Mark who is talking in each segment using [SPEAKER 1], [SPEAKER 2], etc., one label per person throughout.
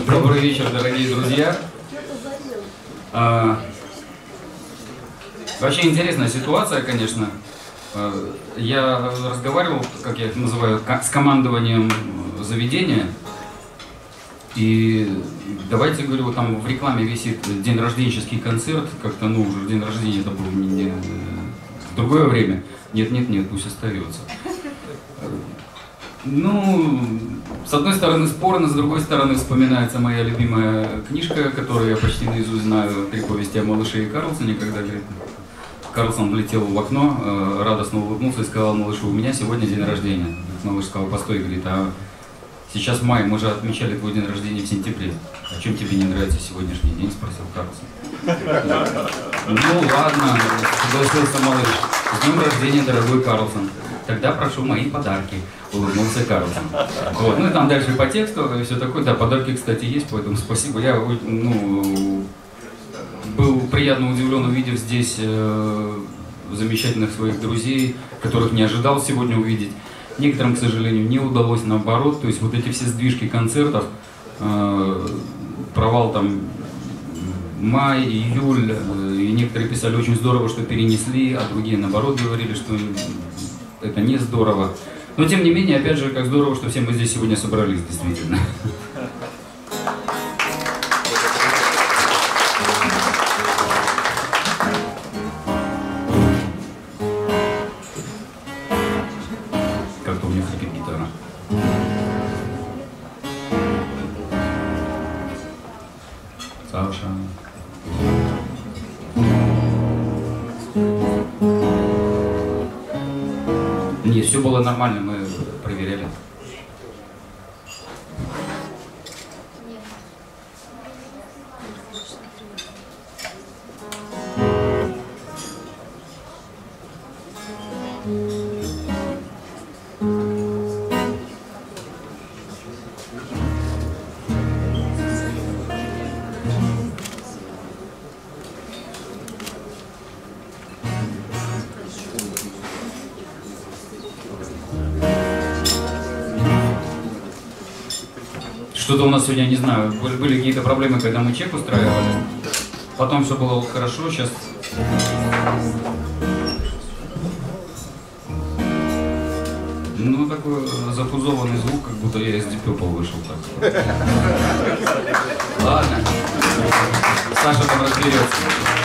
[SPEAKER 1] Добрый вечер, дорогие друзья. Вообще интересная ситуация, конечно. Я разговаривал, как я это называю, с командованием заведения. И давайте, говорю, там в рекламе висит день рожденческий концерт. Как-то, ну, уже день рождения это был не в другое время. Нет, пусть остается. Ну, с одной стороны спорно, с другой стороны вспоминается моя любимая книжка, которую я почти наизусть знаю, «Три повести о малыше и Карлсоне», когда, говорит, Карлсон влетел в окно, радостно улыбнулся и сказал малышу: «У меня сегодня день рождения». Малыш сказал: «Постой», говорит, «а сейчас май, мы же отмечали твой день рождения в сентябре. А чем тебе не нравится сегодняшний день?» — спросил Карлсон. «Ну ладно», — согласился малыш, «с днем рождения, дорогой Карлсон. Тогда прошу мои подарки», — улыбнулся Карлсон. Вот. Ну и там дальше по тексту и все такое. Да, подарки, кстати, есть, поэтому спасибо. Я был приятно удивлен, увидев здесь замечательных своих друзей, которых не ожидал сегодня увидеть. Некоторым, к сожалению, не удалось, наоборот. То есть вот эти все сдвижки концертов, провал там май, июль, и некоторые писали: очень здорово, что перенесли, а другие, наоборот, говорили, что это не здорово. Но, тем не менее, опять же, как здорово, что все мы здесь сегодня собрались, действительно. Как-то у меня хрипит гитара. Саша. Нет, все было нормально, мы проверяли. Что-то у нас сегодня, не знаю, были какие-то проблемы, когда мы чек устраивали. Потом все было хорошо, сейчас... Ну, такой зафузованный звук, как будто я из Deep Purple вышел. Так. Ладно. Саша там разберется.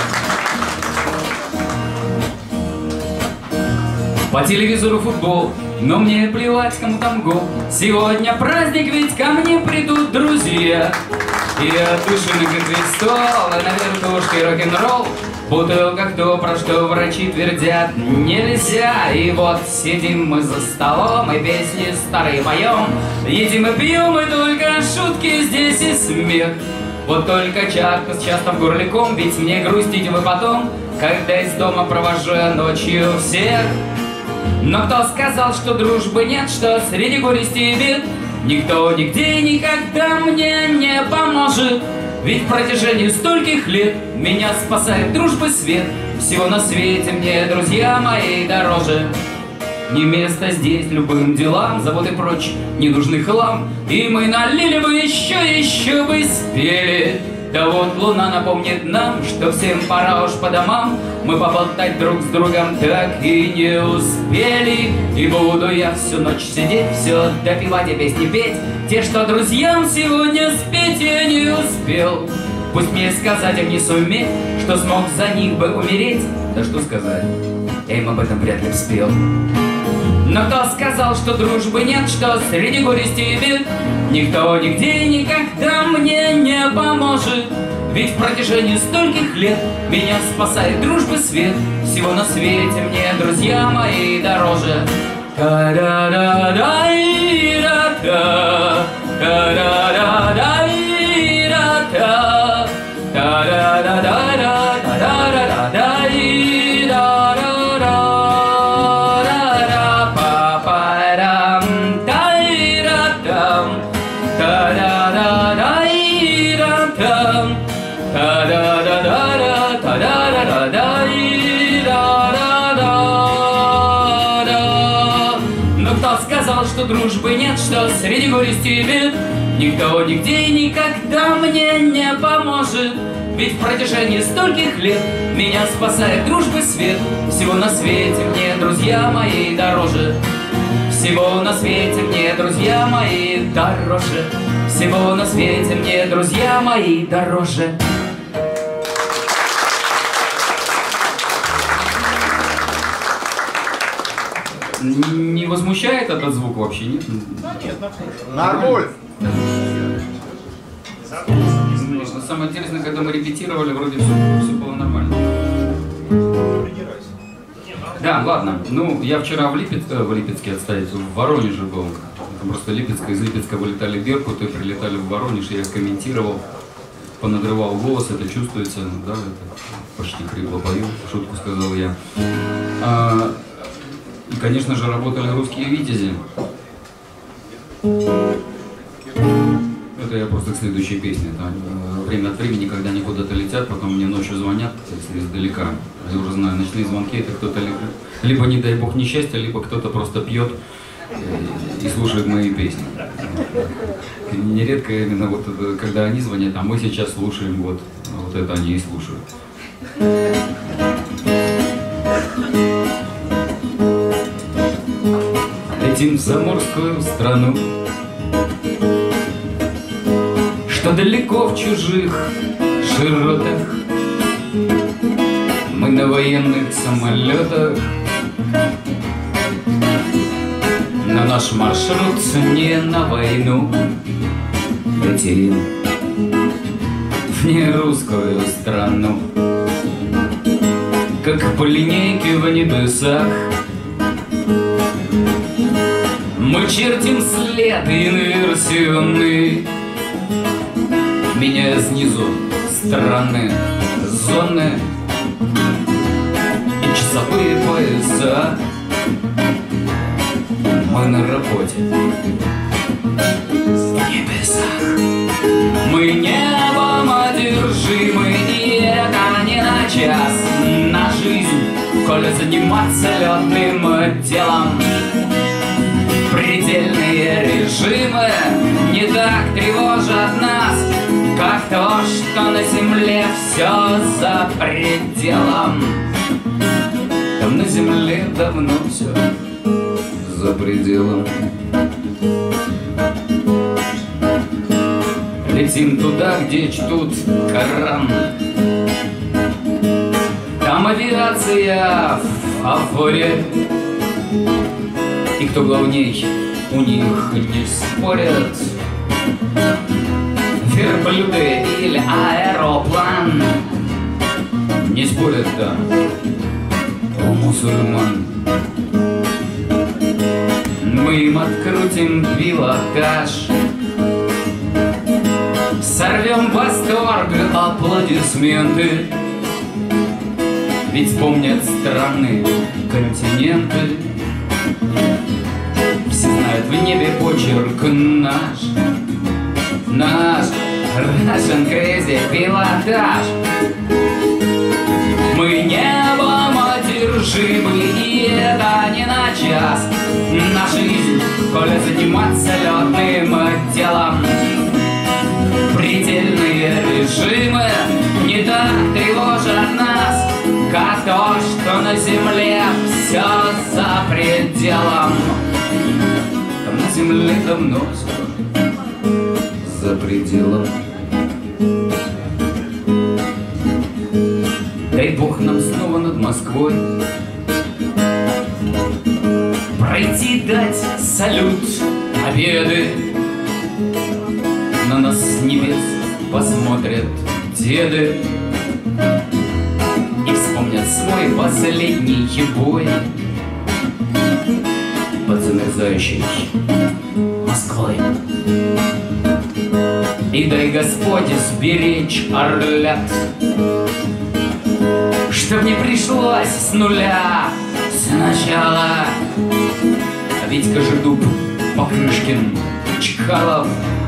[SPEAKER 1] По телевизору футбол, но мне плевать, кому там гол. Сегодня праздник, ведь ко мне придут друзья. И от души накрыт стол, а на вертушке рок-н-ролл. Бутылка кто, про что врачи твердят, нельзя. И вот сидим мы за столом, и песни старые поем. Едим и пьем, и только шутки здесь и смех. Вот только чашка с частым горляком, ведь мне грустить вы потом, когда из дома провожу я ночью всех. Но кто сказал, что дружбы нет, что среди горести и бед никто нигде никогда мне не поможет? Ведь в протяжении стольких лет меня спасает дружба свет. Всего на свете мне, друзья мои, дороже. Не место здесь любым делам, заботы прочь, ненужный хлам. И мы налили бы еще бы спели. Да вот луна напомнит нам, что всем пора уж по домам. Мы поболтать друг с другом так и не успели. И буду я всю ночь сидеть, все допивать и песни петь, те, что друзьям сегодня спеть я не успел. Пусть мне сказать им не суметь, что смог за них бы умереть. Да что сказать, я им об этом вряд ли спел. Но кто сказал, что дружбы нет, что среди горести и бед никто нигде никогда мне не поможет? Ведь в протяжении стольких лет меня спасает дружба свет. Всего на свете мне, друзья мои, дороже. Та-да-да-да-да-да, та-да-да-да-да-да, та-да-да-да-да-да-да-да. Но кто сказал, что дружбы нет, что среди горести и бед Никто, нигде и никогда мне не поможет. Ведь в протяжении стольких лет меня спасает дружбы свет. Всего на свете мне, друзья мои, дороже. Всего на свете мне, друзья мои, дороже. Всего на свете мне, друзья мои, дороже. Не возмущает этот звук вообще, нет?
[SPEAKER 2] Нет, нормально.
[SPEAKER 1] Самое интересное, когда мы репетировали, вроде все было нормально. Да, ладно. Ну, я вчера в Липецке, отставить, в Воронеже был. Просто из Липецка вылетали в Беркут и прилетали в Воронеж. Я комментировал, понадрывал голос, это чувствуется, да, это почти хрипло пою, шутку сказал я. И, конечно же, работали русские витязи. Это я просто к следующей песне. Там, время от времени, когда они куда-то летят, потом мне ночью звонят, если издалека. Я уже знаю, ночные звонки, это кто-то либо, не дай бог, несчастье, либо кто-то просто пьет и слушает мои песни. Нередко именно вот когда они звонят, а мы сейчас слушаем, вот это они и слушают. Летим в заморскую страну, что далеко в чужих широтах. Мы на военных самолетах, но наш маршрут не на войну. Летим в нерусскую страну, как по линейке в небесах. Мы чертим след инверсионный, меняя снизу страны, зоны и часовые пояса. Мы на работе в небесах. Мы небом одержимы, и это не на час. На жизнь, коли заниматься летным делом. Предельные режимы не так тревожат нас, как то, что на земле все за пределом. Там на земле давно все за пределом. Летим туда, где чтут Коран. Там авиация в афоре, и кто главней, у них не спорят. Верблюды или аэроплан не спорят, да, у мусульман. Мы им открутим пилотаж, сорвем восторг, аплодисменты. Ведь помнят страны, континенты. Все знают в небе почерк наш, наш Russian Crazy пилотаж. Мы небом одержимы, и это не на час. На жизнь, коли заниматься летным делом. Предельные режимы не так тревожат нас, как то, что на земле все за пределом. Там на земле давно все за пределом. Дай Бог нам снова над Москвой пройти, дать салют победы. На нас с небес посмотрят деды и вспомнят свой последний бой под замерзающей Москвой. И дай Господь сберечь орлят, чтоб не пришлось с нуля сначала. А ведь Кожедуб, Покрышкин, Чкалов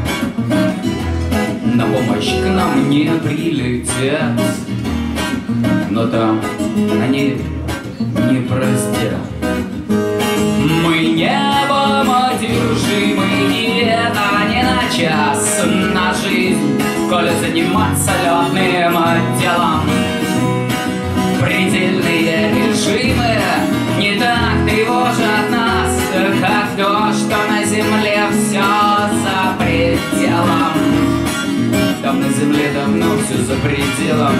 [SPEAKER 1] на помощь к нам не прилетят, но там они не простят. Мы небом одержимы, и это не на час на жизнь, коли заниматься летным делом. Предельные режимы не так тревожат нас, как то, что на земле все за пределом. Там на земле давно все за пределом.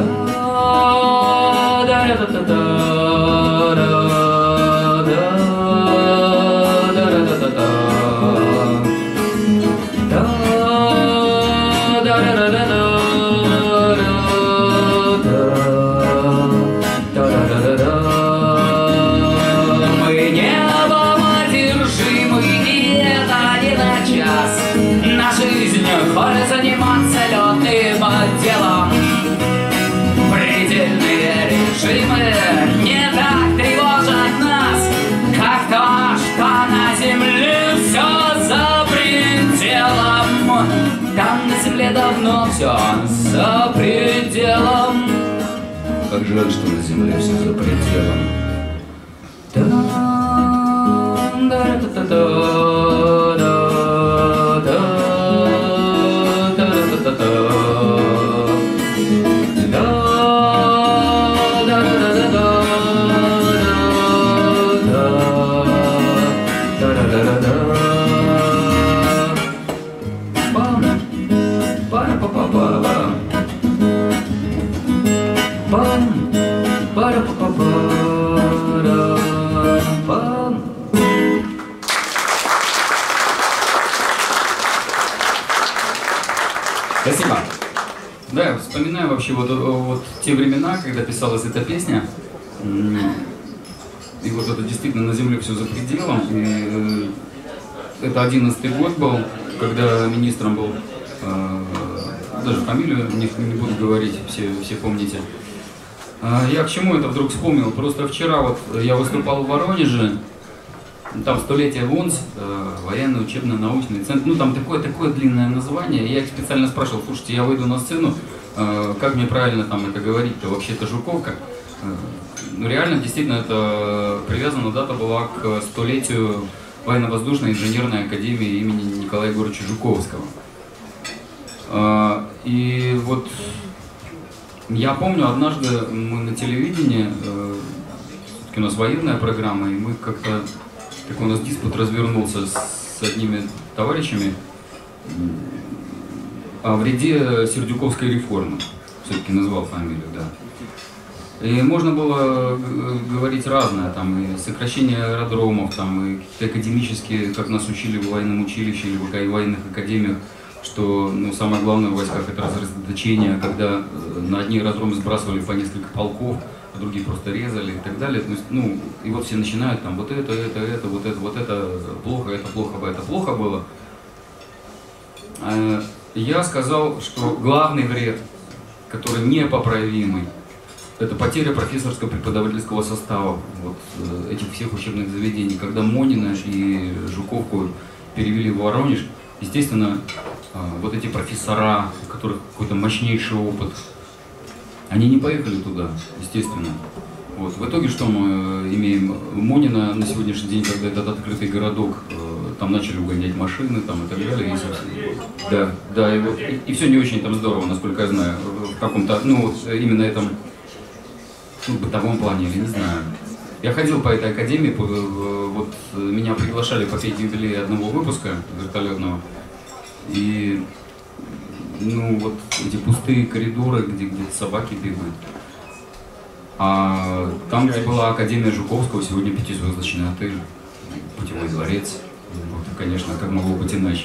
[SPEAKER 1] Мы небом одержимы, и это не на час. На жизнь коли заниматься летным делом. Предельные режимы не так тревожат нас, как то, что на земле все за пределом. Там на земле давно все за пределом. Как жаль, что на земле все за пределом. Спасибо. Да, я вспоминаю вообще вот те времена, когда писалась эта песня. И вот это действительно на земле все за пределом. И это 11-й год был, когда министром был, даже фамилию не буду говорить, все помните. Я к чему это вдруг вспомнил? Просто вчера вот я выступал в Воронеже, там столетие ВУНС, военный учебно-научный центр, ну там такое длинное название. Я их специально спрашивал: слушайте, я выйду на сцену, как мне правильно там это говорить-то, вообще это Жуковка. Ну реально, действительно, это привязана дата была к столетию военно-воздушной инженерной академии имени Николая Егоровича Жуковского. И вот я помню, однажды мы на телевидении, у нас военная программа, и мы как-то, такой у нас диспут развернулся с одними товарищами о вреде Сердюковской реформы, все-таки назвал фамилию, да. И можно было говорить разное, там и сокращение аэродромов, там и какие-то академические, как нас учили в военном училище или в военных академиях, что ну, самое главное в войсках это разредоточение, когда на одни аэродромы сбрасывали по несколько полков, а другие просто резали и так далее. Ну, и вот все начинают там вот это плохо, это плохо было. Я сказал, что главный вред, который непоправимый, это потеря профессорско-преподавательского состава вот, этих всех учебных заведений. Когда Монина и Жуковку перевели в Воронеж, естественно, вот эти профессора, у которых какой-то мощнейший опыт, они не поехали туда, естественно. Вот. В итоге что мы имеем? Монина на сегодняшний день, когда этот открытый городок, там начали угонять машины там, и так далее. Да, и, вот, и все не очень там здорово, насколько я знаю, в каком-то, ну вот именно этом, ну, бытовом плане, или не знаю. Я ходил по этой академии, вот меня приглашали попеть юбилей одного выпуска вертолетного. И ну вот эти пустые коридоры, где собаки бегают. А там, где была Академия Жуковского, сегодня 5-звездочный отель, путевой дворец. Вот, конечно, как могло быть иначе.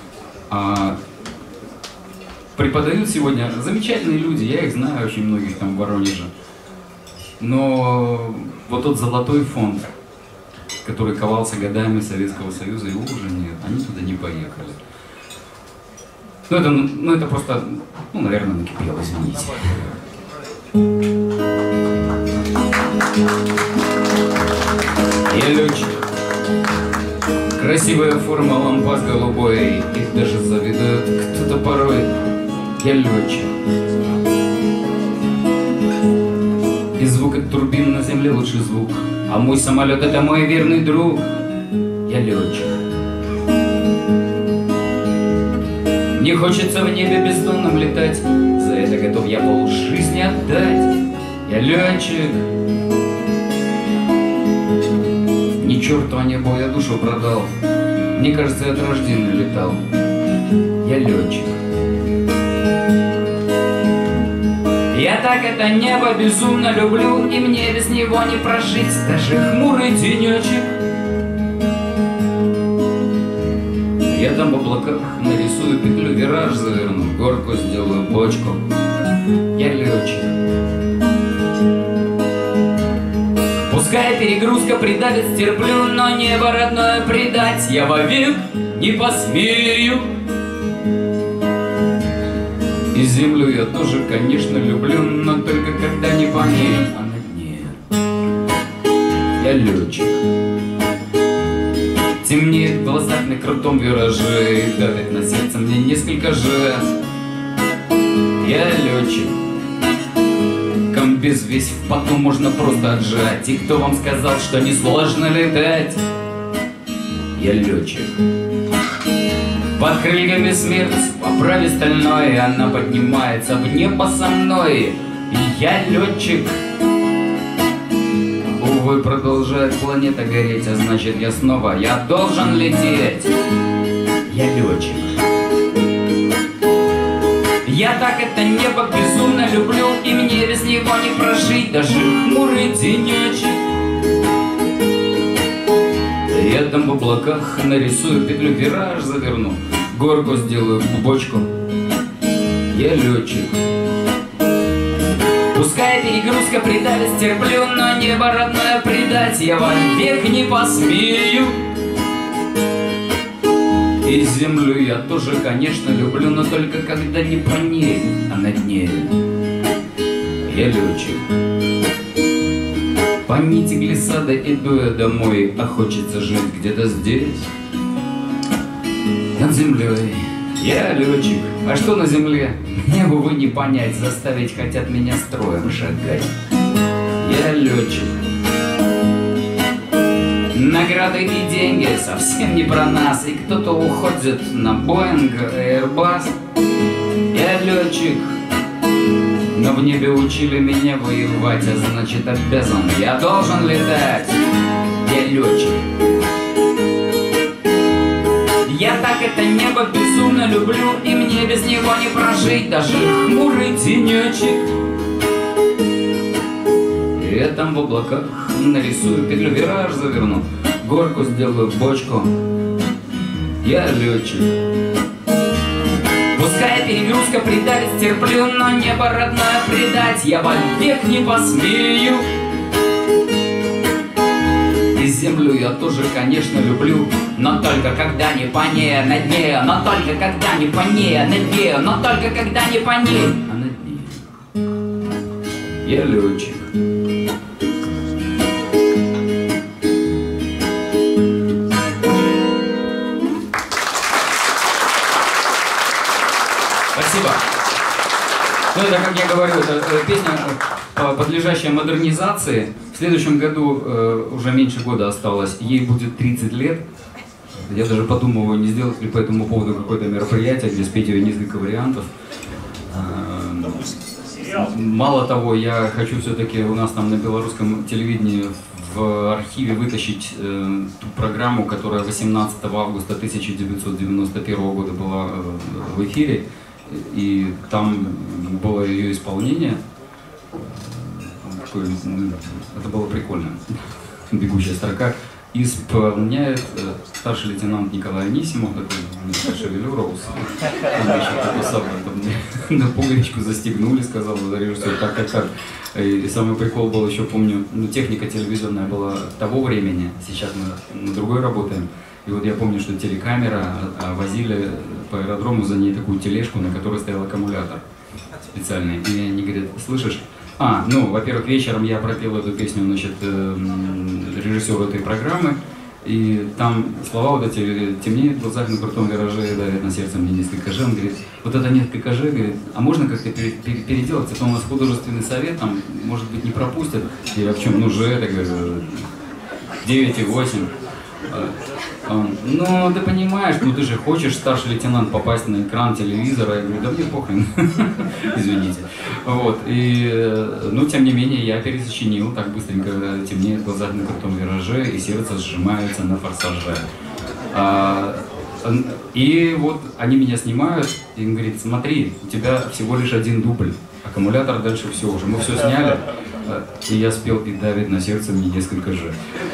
[SPEAKER 1] Преподают сегодня замечательные люди, я их знаю очень многих там в Воронеже. Но вот тот золотой фонд, который ковался годами Советского Союза, его уже нет, они туда не поехали. Ну это просто, ну, наверное, накипело, извините. Я летчик. Красивая форма лампас голубой, их даже завидует кто-то порой. Я летчик. Без звука турбин на земле лучший звук, а мой самолет это мой верный друг. Я летчик. Мне хочется в небе бездонном летать, за это готов я полжизни отдать. Я летчик, ни черту, а небо я душу продал. Мне кажется, я от рождения летал. Я летчик. Я так это небо безумно люблю, и мне без него не прожить даже хмурый денечек. Я там в облаках нарисую петлю, вираж заверну, горку сделаю, бочку. Я летчик. Пускай перегрузка придавит, стерплю, но небо родное предать я вовек не посмею. И землю я тоже, конечно, люблю, но только когда не по ней, а на дне. Я летчик. Темнеет в глазах на крутом вираже, и давит на сердце мне несколько жертв. Я летчик. Комбез весь в поту можно просто отжать. И кто вам сказал, что несложно летать? Я летчик. Под крыльями смерть, поправи стальное, она поднимается в небо со мной. И я летчик. Увы, продолжает планета гореть, а значит я снова, я должен лететь. Я летчик. Я так это небо безумно люблю, и мне без него не прожить даже хмурый денечек. Я там в облаках нарисую петлю, вираж заверну, горку сделаю в бочку. Я летчик. Пускай перегрузка придавит, стерплю, но небо родное предать я вовек не посмею. И землю я тоже, конечно, люблю, но только когда не по ней, а на дне. Я летчик. По нити глиссада иду я домой, а хочется жить где-то здесь, над землей. Я летчик. А что на земле? Мне, увы, не понять, заставить хотят меня строем шагать. Я летчик. Награды и деньги совсем не про нас, и кто-то уходит на Боинг, Airbus. Я летчик. Но в небе учили меня воевать, а значит обязан, я должен летать. Я летчик. Я так это небо безумно люблю, и мне без него не прожить даже хмурый денечек. Я там в облаках нарисую петлю, вираж заверну, горку сделаю, бочку. Я летчик. Пускай перегрузка придавит, стерплю, но небо родное предать я вовек не посмею. И землю я тоже, конечно, люблю, но только когда не по ней, а на дне. Но только когда не по ней, а на дне. Но только когда не по ней, а на дне. Я летчик. Спасибо. Ну, это, как я говорю, это песня, подлежащая модернизации. В следующем году уже меньше года осталось, ей будет 30 лет. Я даже подумываю, не сделать ли по этому поводу какое-то мероприятие, где спеть ее несколько вариантов. Мало того, я хочу все-таки у нас там на белорусском телевидении в архиве вытащить ту программу, которая 18 августа 1991 года была в эфире. И там было ее исполнение. Это было прикольно. Бегущая строка. Исполняет старший лейтенант Николай Анисимов, такой шевелюра, на пуговичку застегнули, сказал режиссер, так. И самый прикол был еще, помню, техника телевизионная была того времени, сейчас мы на другой работаем. И вот я помню, что телекамера, возили по аэродрому за ней такую тележку, на которой стоял аккумулятор специальный. И они говорят, слышишь? Во-первых, вечером я пропел эту песню, режиссеру этой программы, и там слова вот эти «темнеет в глазах на крутом вираже, давит на сердце мне несколько же». Он говорит, вот это несколько же, говорит, а можно как-то переделать? Это у нас художественный совет, там, может быть, не пропустят. Я в чем? Же, это, говорю, 9,8. Ну, ты понимаешь, ну ты же хочешь, старший лейтенант, попасть на экран телевизора. Я говорю, да мне похрен. Извините. Вот, и, ну, тем не менее, я пересочинил так быстренько, темнеет в глазах на крутом вираже, и сердце сжимается на форсаже. И вот они меня снимают, и им говорит, смотри, у тебя всего лишь один дубль, аккумулятор дальше все уже, мы все сняли. И я спел «И давит на сердце мне несколько же».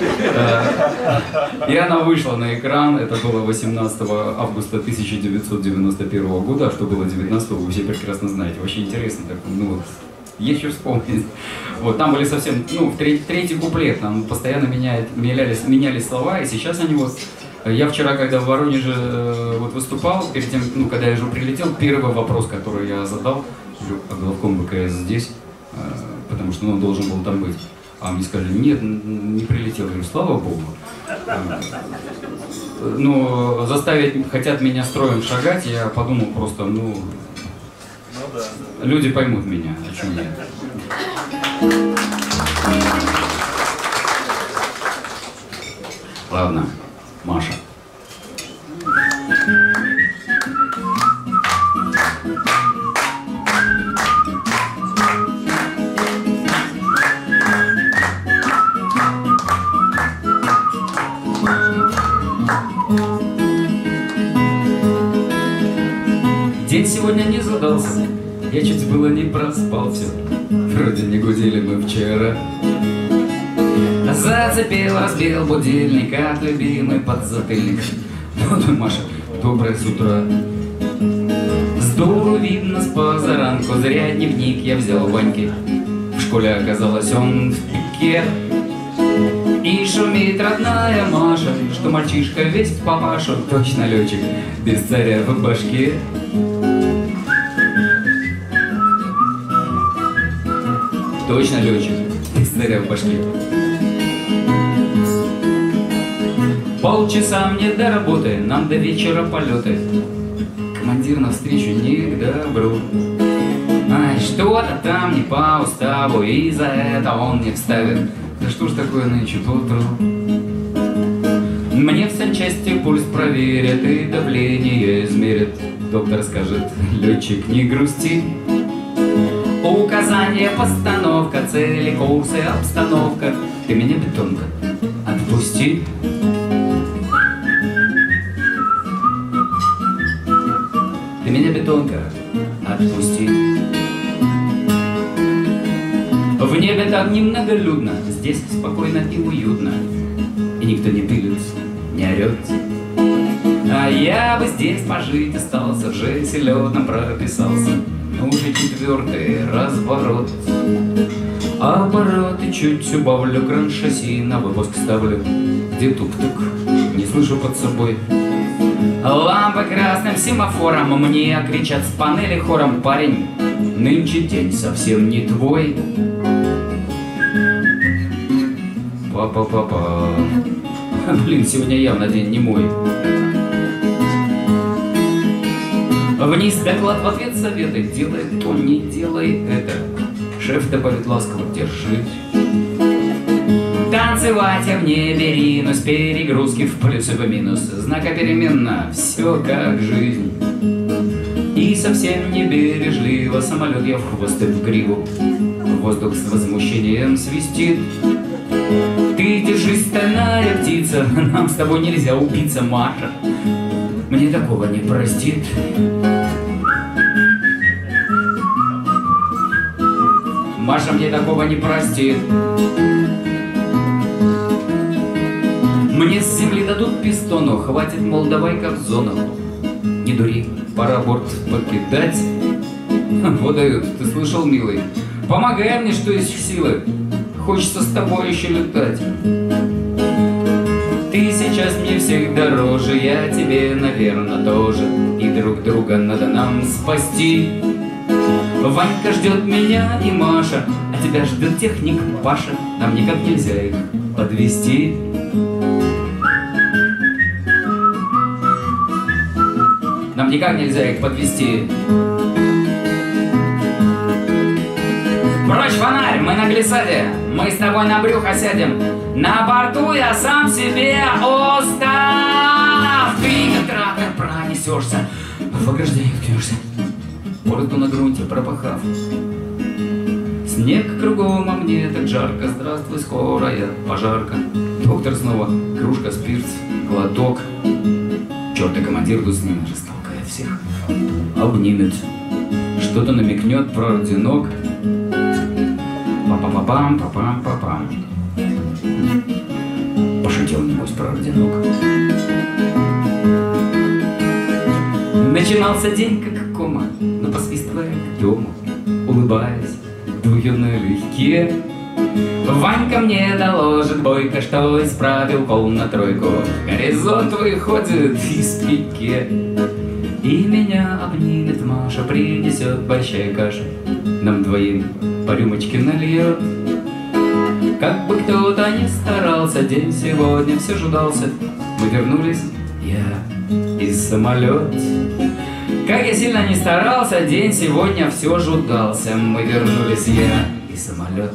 [SPEAKER 1] И она вышла на экран, это было 18 августа 1991 года, а что было 19-го, вы все прекрасно знаете. Очень интересно, так, ну вот, есть что вспомнить. Вот, там были совсем, ну, в третий куплет, там постоянно менялись слова, и сейчас они вот... Я вчера, когда в Воронеже вот выступал, перед тем, ну, когда я уже прилетел, первый вопрос, который я задал, главком ВКС здесь, потому что он должен был там быть. А мне сказали, нет, не прилетел. Я говорю, слава Богу. Но заставить, хотят меня строем шагать, я подумал просто, ну да. Люди поймут меня, о чем я. Ладно, Маша. День сегодня не задался, я чуть было не проспал все. Вроде не гудели мы вчера. Зацепил, разбил будильник, от любимый подзатыльник. Ну, Маша, доброе с утра. Здорово видно с позаранку, зря дневник я взял Ваньки. В школе оказалось он в пике. И шумит родная Маша, что мальчишка весь в папашу. Точно летчик, без царя в башке. Точно летчик, без царя в башке. Полчаса мне до работы, нам до вечера полеты. Командир навстречу не к добру. Ай, что-то там не по уставу, и за это он не вставит. Да что ж такое нынче поутру? Мне в санчасти пульс проверят и давление измерят. Доктор скажет, летчик, не грусти. Указание, постановка, цели, курсы, обстановка. Ты меня, бетонка, отпусти. Ты меня, бетонка, отпусти. В небе так немноголюдно, здесь спокойно и уютно. И никто не пилит, не орет. А я бы здесь пожить остался, в жесть летном прописался. Но уже четвертый разворот. Аппараты чуть убавлю, кран-шасси на выпуск ставлю. Где тук-тук, не слышу под собой. Лампы красным семафором мне кричат с панели хором: парень, нынче день совсем не твой. Папа. Блин, сегодня явно день не мой. Вниз доклад, в ответ советы. Делай то, не делай это. Шеф добавит ласково: держи. Танцевать я в небе ринусь, перегрузки в плюс и в минус. Знака переменно, все как жизнь. И совсем не бережливо самолет я в хвост и в гриву. Воздух с возмущением свистит. Ты держись, стальная птица, нам с тобой нельзя убиться, Маша. Мне такого не простит. Маша мне такого не простит. Мне с земли дадут пистону, хватит, мол, давай-ка в зону. Не дури, пора борт покидать. Вот дают, ты слышал, милый? Помогай мне, что есть силы. Хочется с тобой еще летать. Ты сейчас мне всех дороже, я тебе, наверное, тоже. И друг друга надо нам спасти. Ванька ждет меня и Маша, а тебя ждет техник Паша. Нам никак нельзя их подвести. Нам никак нельзя их подвести. Прочь фонарь, мы на глиссаде, мы с тобой на брюхо сядем. На борту я сам себе устав. Двигатель пронесешься, в ограждение впьешься, бороду на грунте пропахав. Снег кругом, а мне так жарко, здравствуй, скорая пожарка. Доктор снова, кружка, спирт, глоток. Черт, и командир тут с ним растолкает всех, обнимет, что-то намекнет про орденок. Папам, папам, папам. Пошутил, небось, про орденок. Начинался день, как кома, но посвистывая к дому, улыбаясь духе налегке, Ванька мне доложит бойко, что исправил пол на тройку. Горизонт выходит из пике, и меня обнимет Маша, принесет большая каша, нам двоим по рюмочке нальет. Как бы кто-то ни старался, день сегодня все ждался. Мы вернулись, я и самолет. Как я сильно не старался, день сегодня все ждался. Мы вернулись, я и самолет.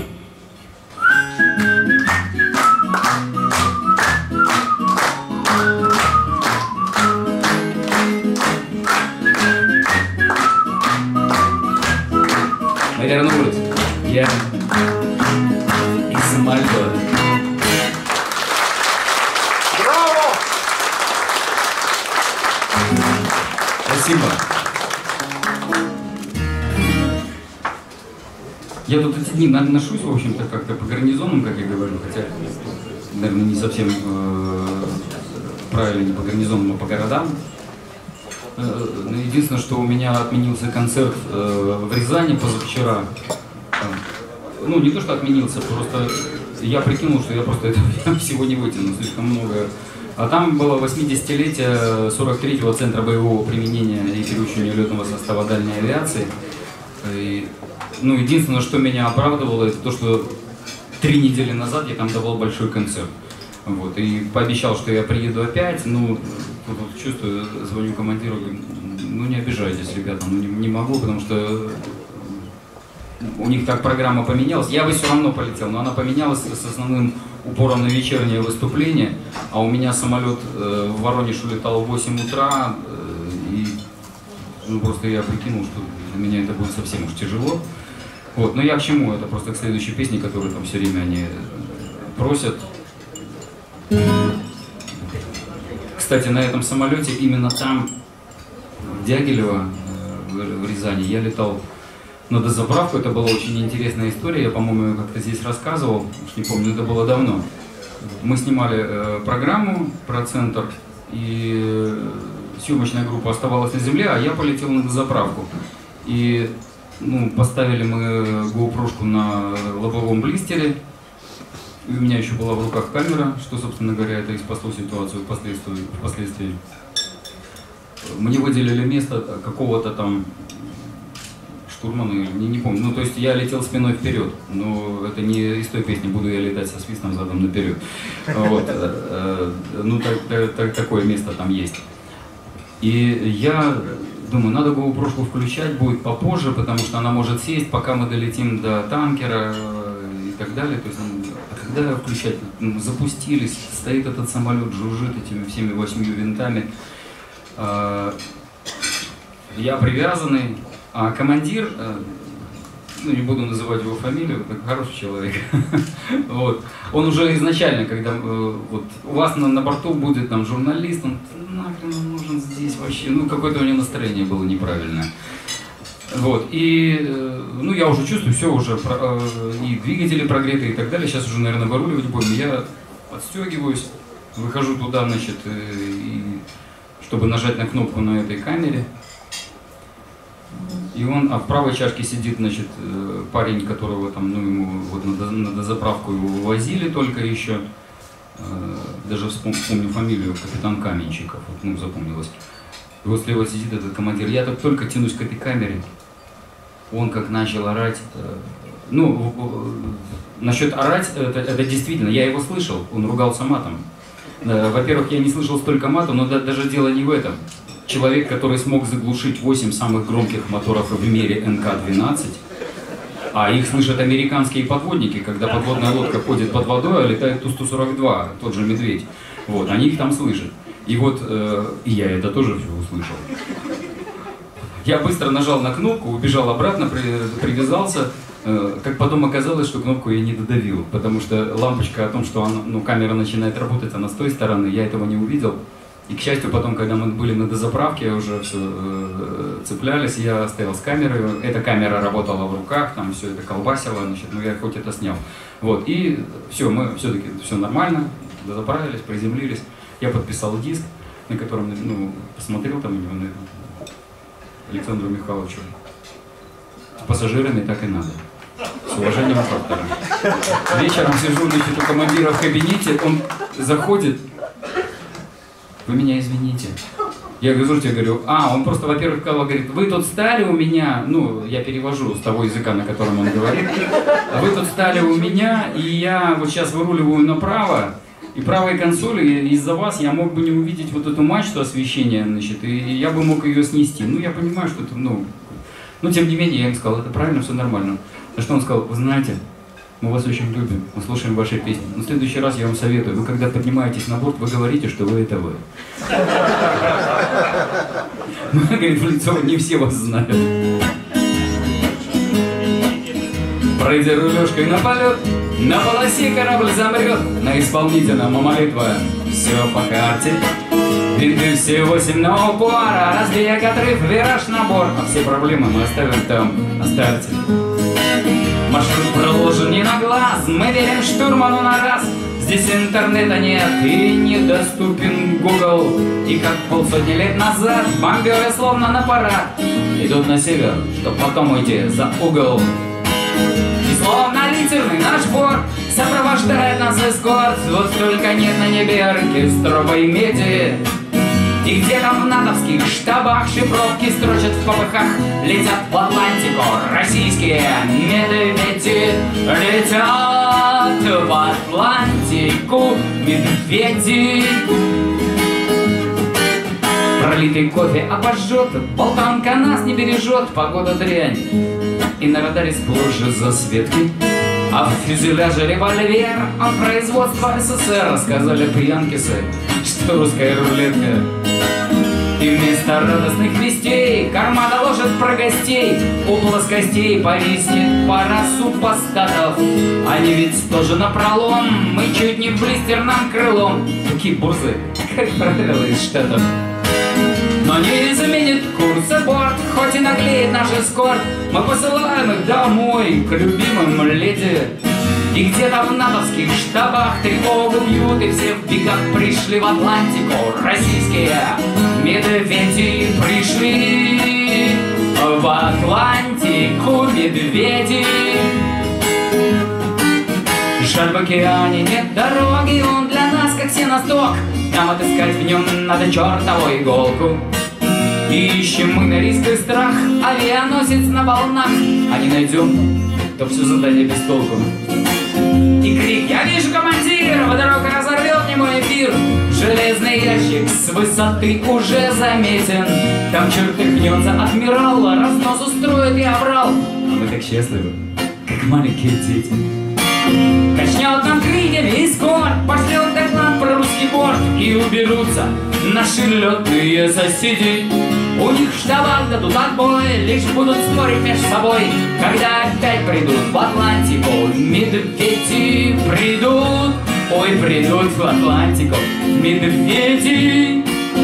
[SPEAKER 1] Мы вернулись, я и самолет.
[SPEAKER 2] Браво!
[SPEAKER 1] Спасибо. Я тут эти дни ношусь, в общем-то, как-то по гарнизонам, как я говорю, хотя, наверное, не совсем правильно, не по гарнизонам, а по городам. Но единственное, что у меня отменился концерт в Рязани позавчера. Ну, не то, что отменился, просто я прикинул, что я просто это всего не вытяну, слишком много. А там было 80-летие 43-го Центра боевого применения и переучивания летного состава дальней авиации. И, ну, единственное, что меня оправдывало, это то, что 3 недели назад я там давал большой концерт. Вот, и пообещал, что я приеду опять. Ну, вот, чувствую, звоню командиру, говорю, ну не обижайтесь, ребята, ну не могу, потому что у них так программа поменялась. Я бы все равно полетел, но она поменялась с основным упором на вечернее выступление, а у меня самолет в Воронеж улетал в 8 утра, и ну, просто я прикинул, что для меня это будет совсем уж тяжело. Вот, но я к чему? Это просто к следующей песне, которую там все время они просят. Кстати, на этом самолете, именно там, в Дягилево, в Рязани, я летал на дозаправку. Это была очень интересная история. Я, по-моему, как-то здесь рассказывал, уж не помню, это было давно. Мы снимали программу про центр, и съемочная группа оставалась на земле, а я полетел на дозаправку. И ну, поставили мы GoPro-шку на лобовом блистере. И у меня еще была в руках камера, что, собственно говоря, это и спасло ситуацию впоследствии. Мне выделили место какого-то там штурмана, не помню. Ну, то есть я летел спиной вперед, но это не из той песни «Буду я летать со свистом задом наперед». Вот. Ну, такое место там есть. И я думаю, надо GoPro-шку включать будет попозже, потому что она может сесть, пока мы долетим до танкера и так далее. То есть, когда включать, запустились, стоит этот самолет, жужжит этими всеми 8 винтами. Я привязанный, а командир, ну не буду называть его фамилию, это хороший человек. Вот. Он уже изначально, когда вот, у вас на борту будет там журналист, он нахрен он нужен здесь вообще, ну какое-то у него настроение было неправильное. Вот, и, ну, я уже чувствую, все уже, и двигатели прогреты и так далее, сейчас уже, наверное, выруливать будем. Я подстегиваюсь, выхожу туда, значит, и, чтобы нажать на кнопку на этой камере. И он, а в правой чашке сидит, значит, парень, которого там, ну, ему вот на дозаправку его вывозили только еще, даже вспомню фамилию, капитан Каменщиков, вот, ну, запомнилось. Его слева сидит этот командир, я только тянусь к этой камере, он как начал орать, ну, насчет орать, это действительно, я его слышал, он ругался матом. Во-первых, я не слышал столько мата, но даже дело не в этом. Человек, который смог заглушить 8 самых громких моторов в мире НК-12, А их слышат американские подводники, когда подводная лодка ходит под водой, а летает Ту-142, тот же медведь. Вот, они их там слышат. И вот и я это тоже все услышал. Я быстро нажал на кнопку, убежал обратно, привязался. Как потом оказалось, что кнопку я не додавил, потому что лампочка о том, что она, камера начинает работать, она с той стороны, я этого не увидел. И, к счастью, потом, когда мы были на дозаправке, уже все цеплялись, я стоял с камерой, эта камера работала в руках, там все это колбасило, значит, я хоть это снял. Вот, и все, мы все-таки, все нормально, дозаправились, приземлились. Я подписал диск, на котором, посмотрел там Александру Михайловичу. С пассажирами так и надо. С уважением к авторам. Вечером сижу, значит, у командира в кабинете, он заходит. Вы меня извините. Я говорю, слушайте, я говорю, он просто, во-первых, сказал, говорит, вы тут стали у меня, я перевожу с того языка, на котором он говорит, вы тут стали у меня, и я вот сейчас выруливаю направо, и правой консоли, из-за вас я мог бы не увидеть вот эту мачту освещения, значит, и я бы мог ее снести. Я понимаю, что это, но тем не менее, я им сказал, это правильно, все нормально. На что он сказал, вы знаете, мы вас очень любим, мы слушаем ваши песни. Но в следующий раз я вам советую, вы когда поднимаетесь на борт, вы говорите, что вы это вы. Говорит, в лицо не все вас знают. Пройдя рулежкой на полет, на полосе корабль замрет, на исполнительном молитва, все по карте. Винты все 8 на упора, разбег, отрыв, вираж, набор. А все проблемы мы оставим там, оставьте. Маршрут проложен не на глаз, мы верим штурману на раз. Здесь интернета нет и недоступен Google. И как полсотни лет назад бомберы словно на парад идут на север, чтоб потом уйти за угол. И словно литерный наш борт сопровождает нас эскорт. Вот только нет на небе оркестровой меди. И где-то в натовских штабах шифровки строчат в попыхах. Летят в Атлантику российские медведи. Летят в Атлантику медведи. Пролитый кофе обожжет, болтанка нас не бережет, погода дрянь. И на радаре сплошь засветки. А в фюзеляже револьвер от производства СССР. Сказали пьянкисы, что русская рулетка. И вместо радостных вестей карма доложит про гостей. У плоскостей повиснет пара супостатов. Они ведь тоже напролом, мы чуть не блистерным крылом. Такие бурзы, как правило, из Штатов. Но не изменит курс борт, хоть и наглеет наш эскорт. Мы посылаем их домой к любимым леди. И где-то в натовских штабах тревогу бьют, и все в бегах пришли в Атлантику. Российские медведи пришли в Атлантику медведи. Жаль, в океане нет дороги, он для нас как сеносток. Нам отыскать в нем надо чертову иголку. И ищем мы на риск и страх авианосец на волнах. А не найдем, то все задание без толку. И крик «Я вижу, командир!» Вдруг разорвет немой эфир. Железный ящик с высоты уже заметен. Там чертыхнется адмирал, разнос устроит и оврал. А мы так счастливы, как маленькие дети. Качнет нам криками эскорт, пошлет доклад про русский борт. И уберутся наши летные соседи. У них в штабах дадут отбой, лишь будут спорить между собой. Когда опять придут в Атлантику медведи придут. Ой, придут в Атлантику медведи.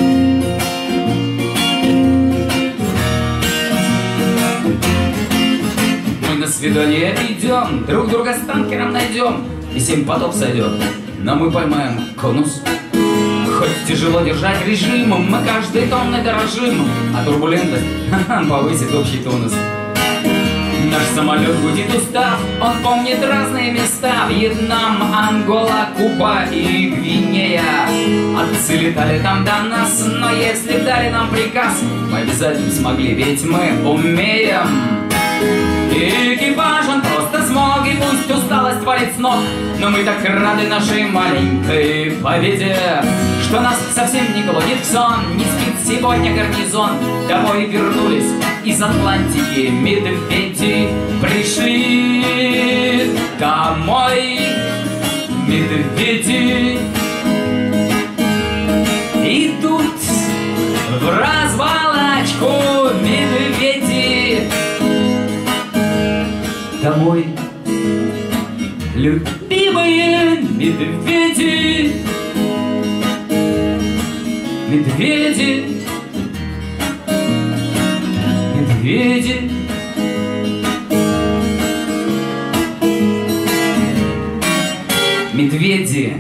[SPEAKER 1] Мы на свидание идем, друг друга с танкером найдем. И 7 потов сойдет, но мы поймаем конус. Хоть тяжело держать режим, мы каждой тонной дорожим, а турбулентность повысит общий тонус. Наш самолет гудит устав, он помнит разные места. Вьетнам, Ангола, Куба и Гвинея. Отцы летали там до нас, но если дали нам приказ, мы обязательно смогли, ведь мы умеем. И экипаж он просто смог, и пусть злость, усталость валит с ног. Но мы так рады нашей маленькой победе, что нас совсем не клонит в сон. Не спит сегодня гарнизон. Домой вернулись из Атлантики медведи. Пришли домой медведи. Идут в развалочку медведи. Домой, любимые медведи. Медведи, медведи. Медведи.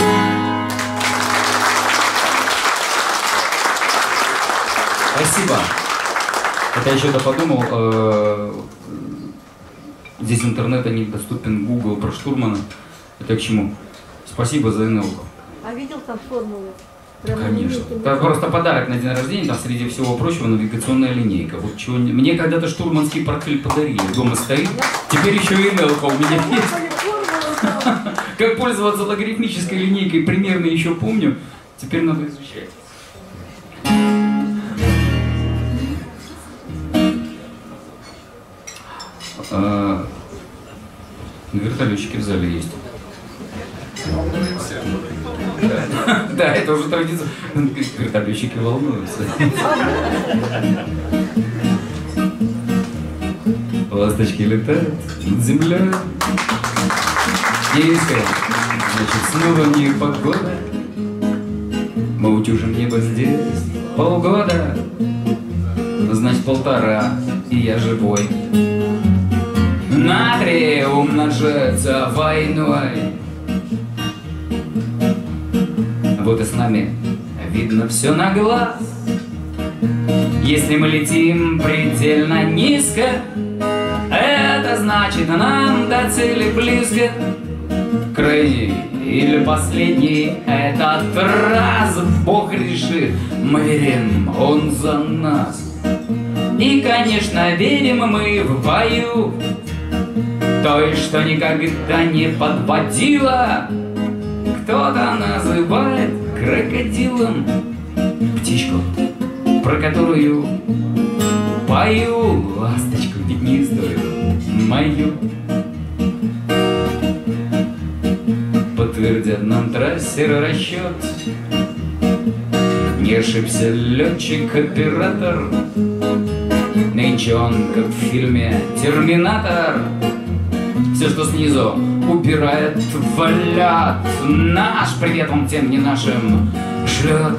[SPEAKER 1] Спасибо. Это я что-то подумал. Здесь интернета недоступен, Google про штурмана. Это к чему? Спасибо за НЛК.
[SPEAKER 3] А видел там формулы?
[SPEAKER 1] Конечно. Это просто подарок на день рождения, там среди всего прочего навигационная линейка. Вот чего... Мне когда-то штурманский портфель подарили. Дома стоит. Теперь еще и НЛК у меня есть. Как пользоваться логарифмической линейкой примерно еще помню. Теперь надо изучать. Вертолетчики в зале есть. Да, это уже традиция. Вертолетчики волнуются. Ласточки летают над землей. Низко, значит, снова непогода. Мы утюжим небо здесь полгода. Значит, 1,5, и я живой. Натрий умножается войной. Вот и с нами видно все на глаз. Если мы летим предельно низко, это значит, нам до цели близко. Крайний или последний этот раз Бог решит, мы верим, Он за нас. И, конечно, верим мы в бою той, что никогда не подводила. Кто-то называет крокодилом птичку, про которую пою, ласточку пятнистую мою. Подтвердят нам трассеры расчет, не ошибся летчик-оператор. Нынче он, как в фильме «Терминатор», все, что снизу убирает, валят. Наш привет он тем не нашим шлет.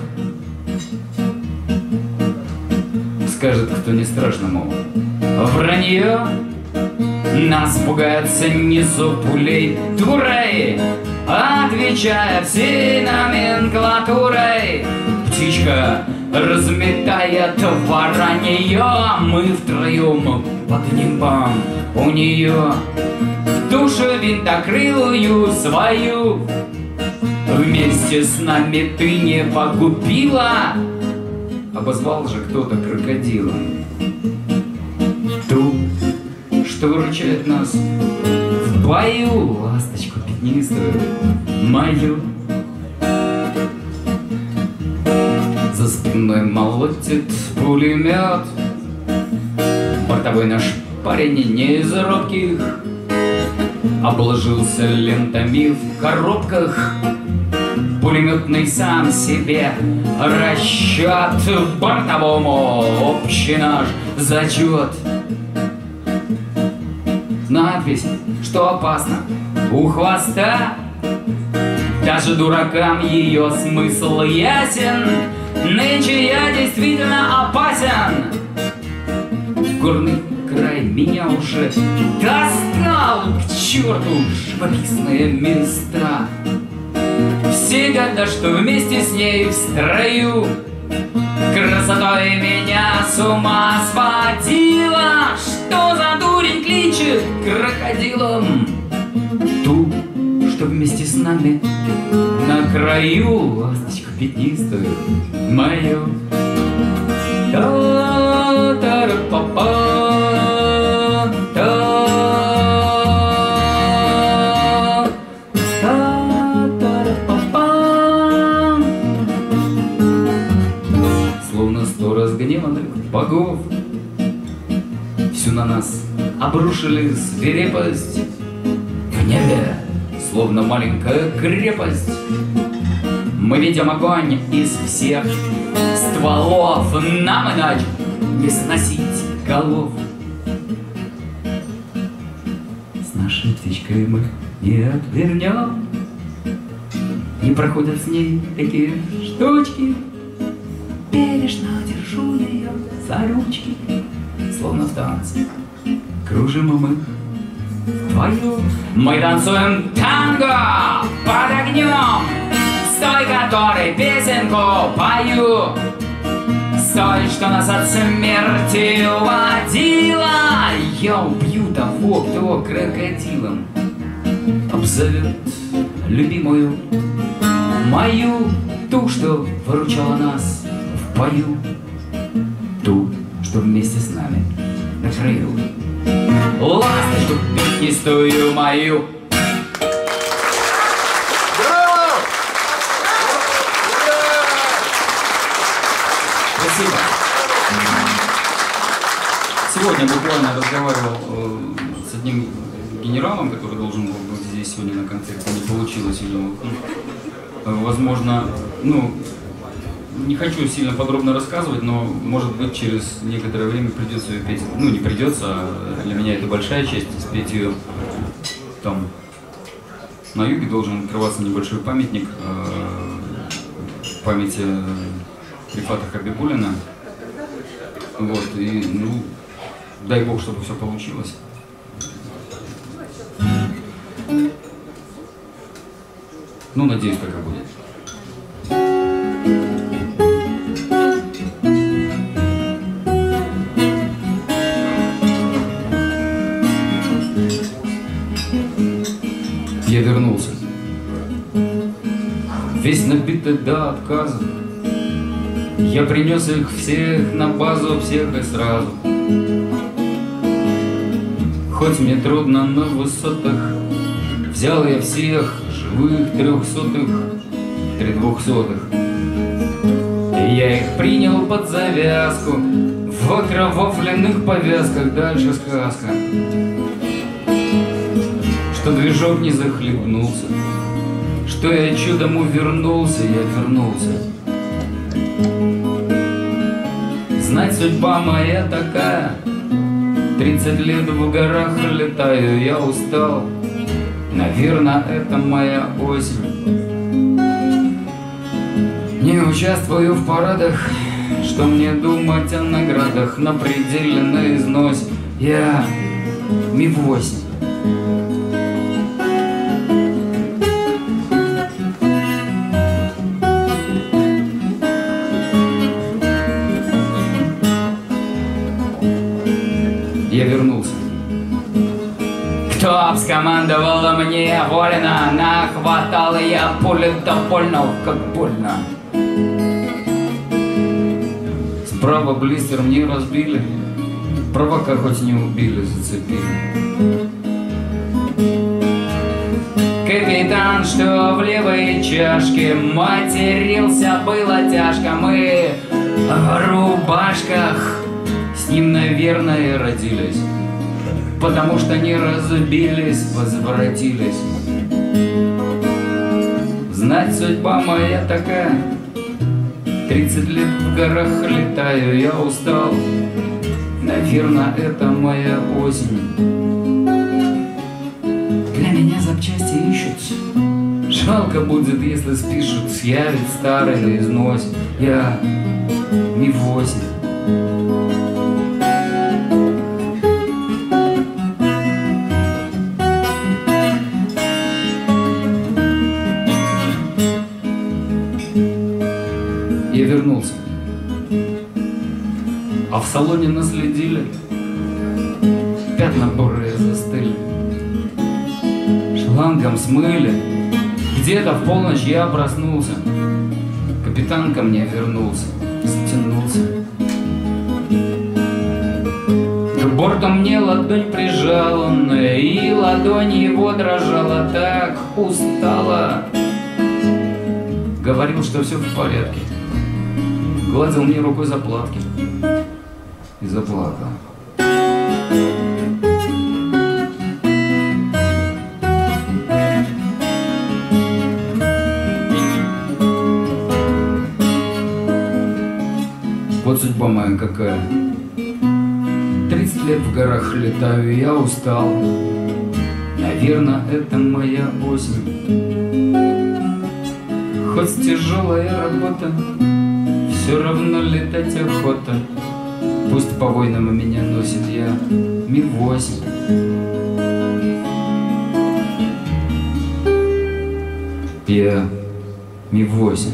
[SPEAKER 1] Скажет, кто не страшно, мол, вранье. Нас пугается низу пулей дурой, отвечая всей номенклатурой. Птичка разметает воронье, мы втроем под небом у нее. Душу винтокрылую свою вместе с нами ты не погубила. Обозвал же кто-то крокодилом ту, что выручает нас в бою, ласточку пятнистую мою. За спиной молотит пулемет, бортовой наш парень не из робких, обложился лентами в коробках. Пулеметный сам себе расчет, бортовому общий наш зачет. Надпись, что опасно, у хвоста. Даже дуракам ее смысл ясен. Нынче я действительно опасен. Горный край меня уже достал, к черту живописные места. Все года, что вместе с ней в строю, красотой меня с ума сводила. Что за дурень кличет крокодилом ту, что вместе с нами на краю, ласточку пятнистую мою. Та-та-ра-па-па, та-та-ра-па-па. всю на нас обрушили свирепость. В небе, словно маленькая крепость, мы видим огонь из всех стволов. Нам иначе не сносить голов. С нашей птичкой мы не отвернем. Не проходят с ней такие штучки. Бережно держу ее за ручки. Словно в танце кружим мы вдвоем. Мы танцуем танго под огнем, с той, которой песенку пою, с той, что нас от смерти уводила. Я убью того, кто крокодилом обзовет любимую мою, ту, что выручала нас в бою, ту, что вместе с нами на краю, ласточку пятнистую мою.
[SPEAKER 2] Браво!
[SPEAKER 1] Спасибо. Сегодня буквально разговаривал с одним генералом, который должен был быть здесь сегодня на концерте. Не получилось у него. Возможно, не хочу сильно подробно рассказывать, но, может быть, через некоторое время придется ее петь. Ну, не придется, а для меня это большая честь спеть ее. Там на юге должен открываться небольшой памятник памяти Рифата Хабибуллина. Вот, и, дай бог, чтобы все получилось. Надеюсь, так и будет. Я вернулся, весь набитый до отказа. Я принес их всех на базу, всех и сразу. Хоть мне трудно на высотах, взял я всех живых 300-х, 3/200-х. И я их принял под завязку, в окровавленных повязках. Дальше сказка, что движок не захлебнулся, что я чудом увернулся, я вернулся. Знать, судьба моя такая, 30 лет в горах летаю, я устал. Наверное, это моя осень. Не участвую в парадах, что мне думать о наградах, на пределе, на износе. Я Ми-8. Я вернулся. Кто обскомандовал мне вольно, нахватал я пули до больно, как больно. Справа блистер мне разбили, провока хоть не убили, зацепили. Капитан, что в левой чашке, матерился было тяжко. Мы в рубашках с ним, наверное, родились, потому что не разбились, возвратились. Знать, судьба моя такая, 30 лет в горах летаю, я устал. Наверное, это моя осень. Для меня запчасти ищут, жалко будет, если спишут. Я ведь старый на износе, я Ми-8. Я вернулся, а в салоне наследили, пятна бурые застыли, шлангом смыли. Где-то в полночь я проснулся, капитан ко мне вернулся, стянулся. К борту мне ладонь прижал он, и ладонь его дрожала, так устала. Говорил, что все в порядке, гладил мне рукой заплатки и заплакал. какая. 30 лет в горах летаю, я устал. Наверное, это моя осень. Хоть тяжелая работа, все равно летать охота. Пусть по войнам меня носит, я Ми-8. Я Ми-8.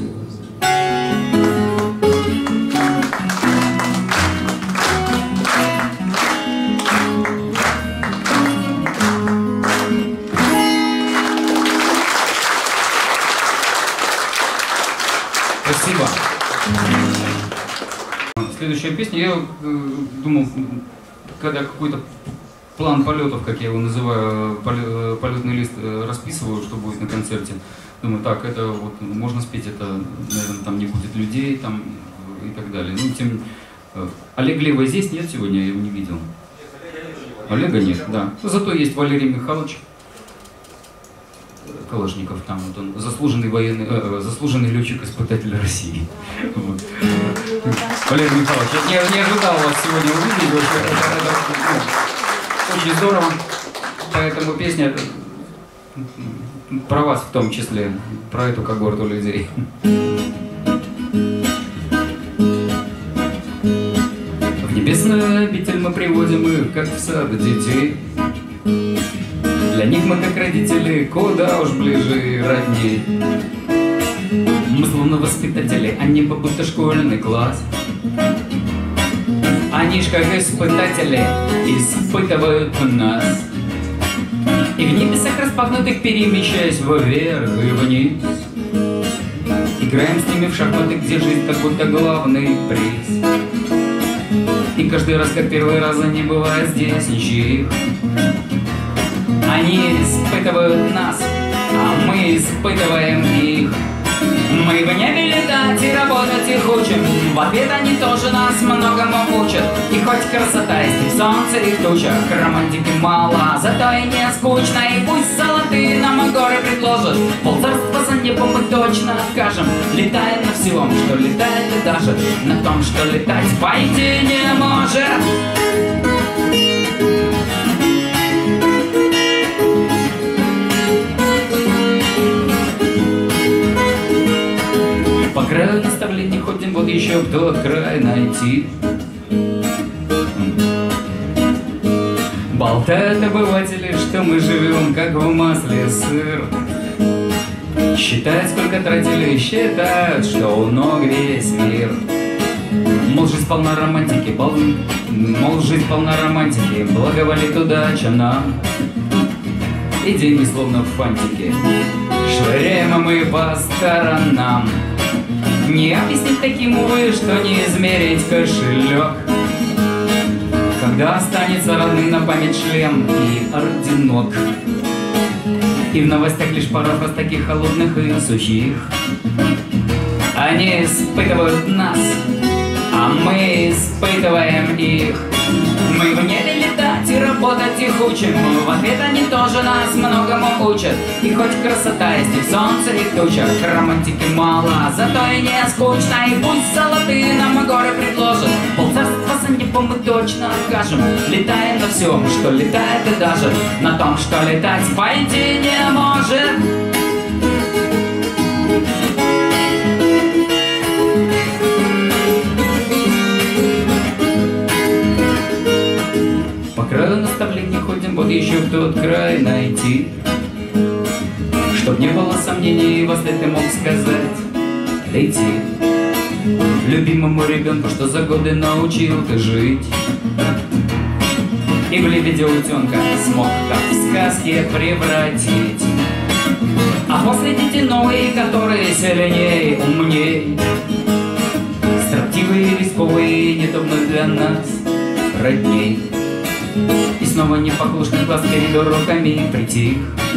[SPEAKER 1] Спасибо. Следующая песня, я думал, когда какой-то план полетов, как я его называю, полетный лист расписываю, что будет на концерте, думаю, так, это вот можно спеть, это, наверное, там не будет людей, там и так далее. Ну, тем... Олег Лева здесь нет сегодня, я его не видел. Олега нет, да. Зато есть Валерий Михайлович Калашников, там вот он, заслуженный заслуженный летчик-испытатель России. Вот. Валерий Михайлович, я не ожидал вас сегодня увидеть, это очень здорово, поэтому песня это про вас в том числе, про эту когорту людей. В небесную обитель мы приводим их, как в сад детей. Для них мы, как родители, куда уж ближе и родней. Мы словно воспитатели, они будто школьный класс. Они ж как испытатели испытывают нас. И в небесах распахнутых, перемещаясь вверх и вниз, играем с ними в шахматы, где жизнь как будто главный приз. И каждый раз, как первый раз, не бывает здесь ничьих. Они испытывают нас, а мы испытываем их. Мы в небе летать и работать их учим. В ответ они тоже нас многому учат. И хоть красота есть и в солнце, и в тучах, романтики мало, зато и не скучно. И пусть золотые нам горы предложат, полцарства за небом мы точно откажем. Летаем на всем, что летает, и даже на том, что летать пойти не может. По краю наставлений ходим, вот еще в тот край найти. Болтают обыватели, что мы живем как в масле сыр. Считают, сколько тратили, считают, что у ног весь мир. Мол, жизнь полна романтики, мол, жизнь полна романтики, благоволит удача нам. И деньги словно в фантике швыряем мы по сторонам. Не объяснить таким, увы, что не измерить кошелек, когда останется родным на память шлем и орденок. И в новостях лишь пара фраз таких холодных и сухих. Они испытывают нас, а мы испытываем их. Мы в небе летать и работать их учим. В ответ они тоже нас многому учат. И хоть красота есть и в солнце, и в тучах, романтики мало, зато и не скучно. И пусть золотые нам горы предложат, полцарства за небом мы точно откажем. Летаем на всем, что летает, и даже на том, что летать пойти не может. По краю наставлений ходим, вот еще в тот край найти. Чтоб не было сомнений, во след ты мог сказать: лети. Любимому ребенку, что за годы научил ты жить. И в лебедя утенка смог, как в сказке, превратить. А после дети новые, которые сильней, умней, строптивые, рисковые, не то вновь для нас родней. И снова непослушный глаз перед уроками притих.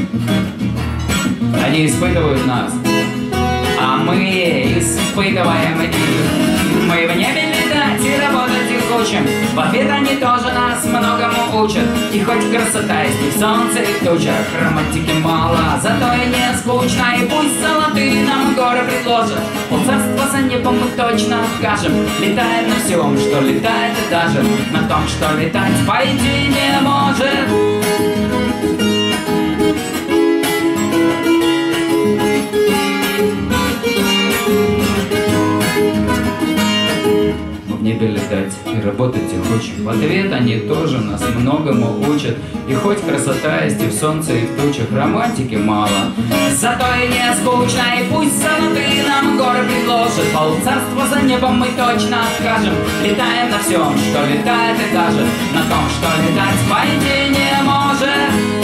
[SPEAKER 1] Они испытывают нас, а мы испытываем их. Мы в небе летать и работать их учим. В ответ они тоже нас многому учат. И хоть красота есть и в солнце, и в тучах, романтики мало, зато и не скучно. И пусть золотые нам горы предложат, полцарства за небом мы точно окажем. Летаем на всем, что летает, и даже на том, что летать пойти не может. В небе летать и работать их очень. В ответ они тоже нас многому учат. И хоть красота есть и в солнце, и в тучах, романтики мало, зато и не скучно. И пусть золотые нам горы предложат, полцарства за небом мы точно откажем. Летаем на всем, что летает, и даже на том, что летать пойти не может.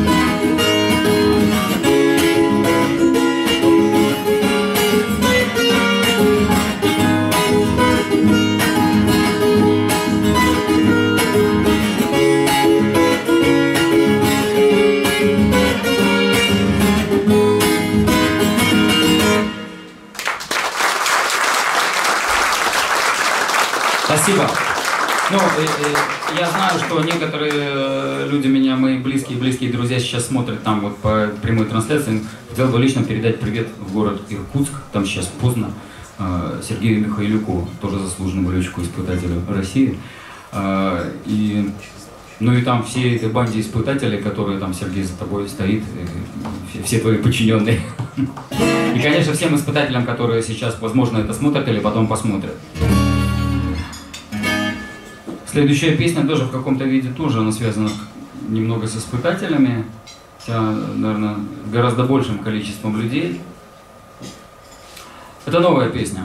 [SPEAKER 1] Спасибо. Ну, я знаю, что некоторые люди меня, мои близкие друзья сейчас смотрят там вот по прямой трансляции. Хотел бы лично передать привет в город Иркутск, там сейчас поздно, Сергею Михайлюку, тоже заслуженному летчику-испытателю России. Ну и там все этой банде испытателей, которые там, Сергей, за тобой стоит, все твои подчиненные. И, конечно, всем испытателям, которые сейчас, возможно, это смотрят или потом посмотрят. Следующая песня тоже в каком-то виде тоже она связана немного с испытателями, хотя, наверное, гораздо большим количеством людей. Это новая песня.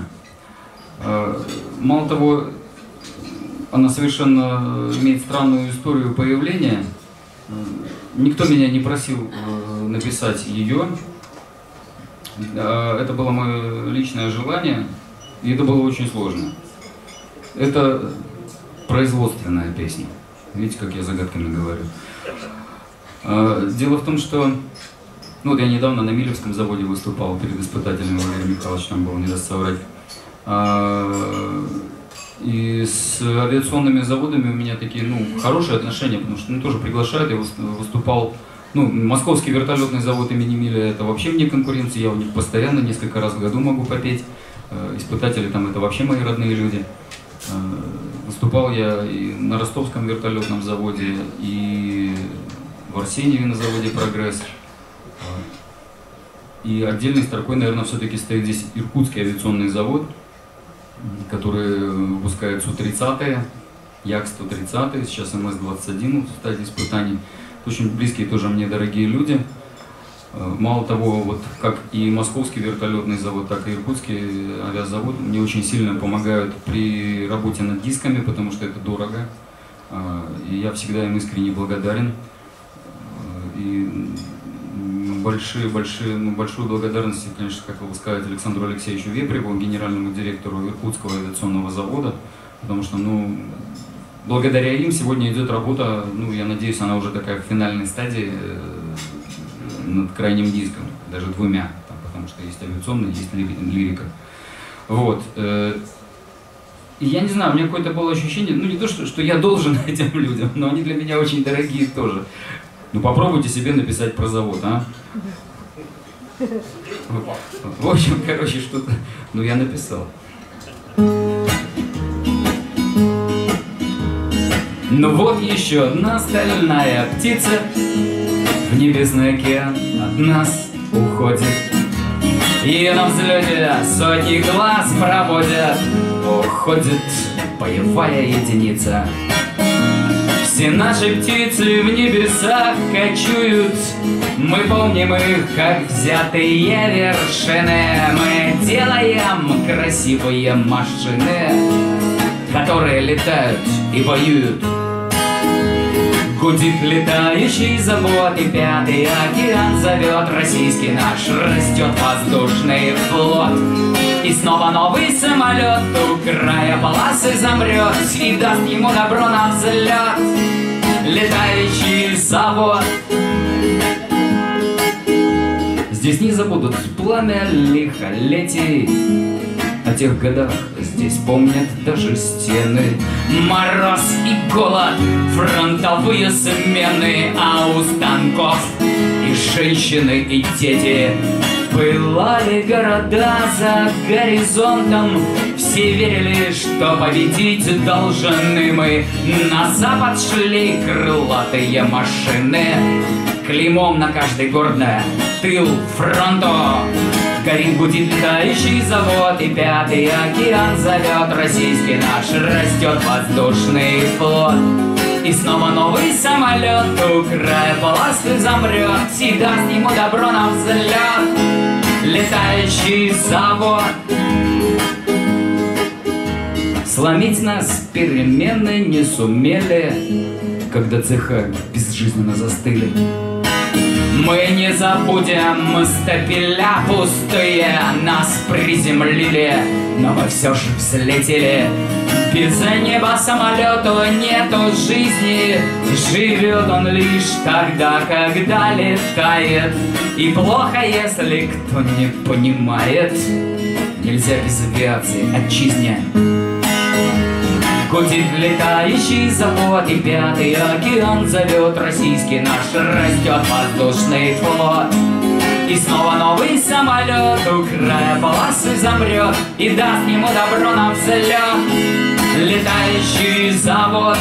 [SPEAKER 1] Мало того, она совершенно имеет странную историю появления. Никто меня не просил написать ее. Это было мое личное желание, и это было очень сложно. Это производственная песня. Видите, как я загадками говорю. Дело в том, что ну, вот я недавно на Милевском заводе выступал перед испытателем, Валерий Михайлович там был, не даст соврать. И с авиационными заводами у меня такие, ну, хорошие отношения, потому что тоже приглашают, я выступал, ну, Московский вертолетный завод имени Миля, это вообще вне конкуренции, я у них постоянно, несколько раз в году могу попеть, испытатели там это вообще мои родные люди. Выступал я и на Ростовском вертолетном заводе, и в Арсеньеве на заводе «Прогресс». И отдельной строкой, наверное, все-таки стоит здесь Иркутский авиационный завод, который выпускает Су-30, Як-130, сейчас МС-21 в стадии испытаний. Очень близкие тоже мне дорогие люди. Мало того, вот как и Московский вертолетный завод, так и Иркутский авиазавод мне очень сильно помогают при работе над дисками, потому что это дорого. И я всегда им искренне благодарен. И большую благодарность, конечно, хотел бы сказать Александру Алексеевичу Вепреву, генеральному директору Иркутского авиационного завода, потому что, ну, благодаря им сегодня идет работа, ну, я надеюсь, она уже такая в финальной стадии, над крайним диском, даже двумя, там, потому что есть авиационный, есть лирика. Вот. И я не знаю, у меня какое-то было ощущение, ну не то, что я должен этим людям, но они для меня очень дорогие тоже. Ну попробуйте себе написать про завод, а? В общем, короче, что-то, ну я написал. Ну вот еще одна стальная птица в небесный океан от нас уходит. И на взлете сотни глаз проводят. Уходит боевая единица. Все наши птицы в небесах кочуют. Мы помним их, как взятые вершины. Мы делаем красивые машины, которые летают и воюют. Гудит летающий завод, и пятый океан зовет. Российский наш растет воздушный флот. И снова новый самолет у края полосы замрет и даст ему добро на взлет. Летающий завод. Здесь не забудут пламя лихолетий, тех годах здесь помнят даже стены. Мороз и голод, фронтовые смены, а у станков и женщины, и дети. Пылали города за горизонтом, все верили, что победить должны мы. На запад шли крылатые машины, клеймом на каждой гордое тыл фронту. Горит, гудит летающий завод, и пятый океан зовет. Российский наш растет воздушный флот. И снова новый самолет у края полосы замрет, и даст ему добро на взлет летающий завод. Сломить нас перемены не сумели, когда цеха безжизненно застыли. Мы не забудем стапеля пустые, нас приземлили, но мы все же взлетели. Без неба самолету нету жизни, живет он лишь тогда, когда летает. И плохо, если кто не понимает, нельзя без авиации отчизне. Гудит летающий завод, и пятый океан зовет. Российский наш растет воздушный флот. И снова новый самолет у края полосы замрет, и даст ему добро на взлет летающий завод.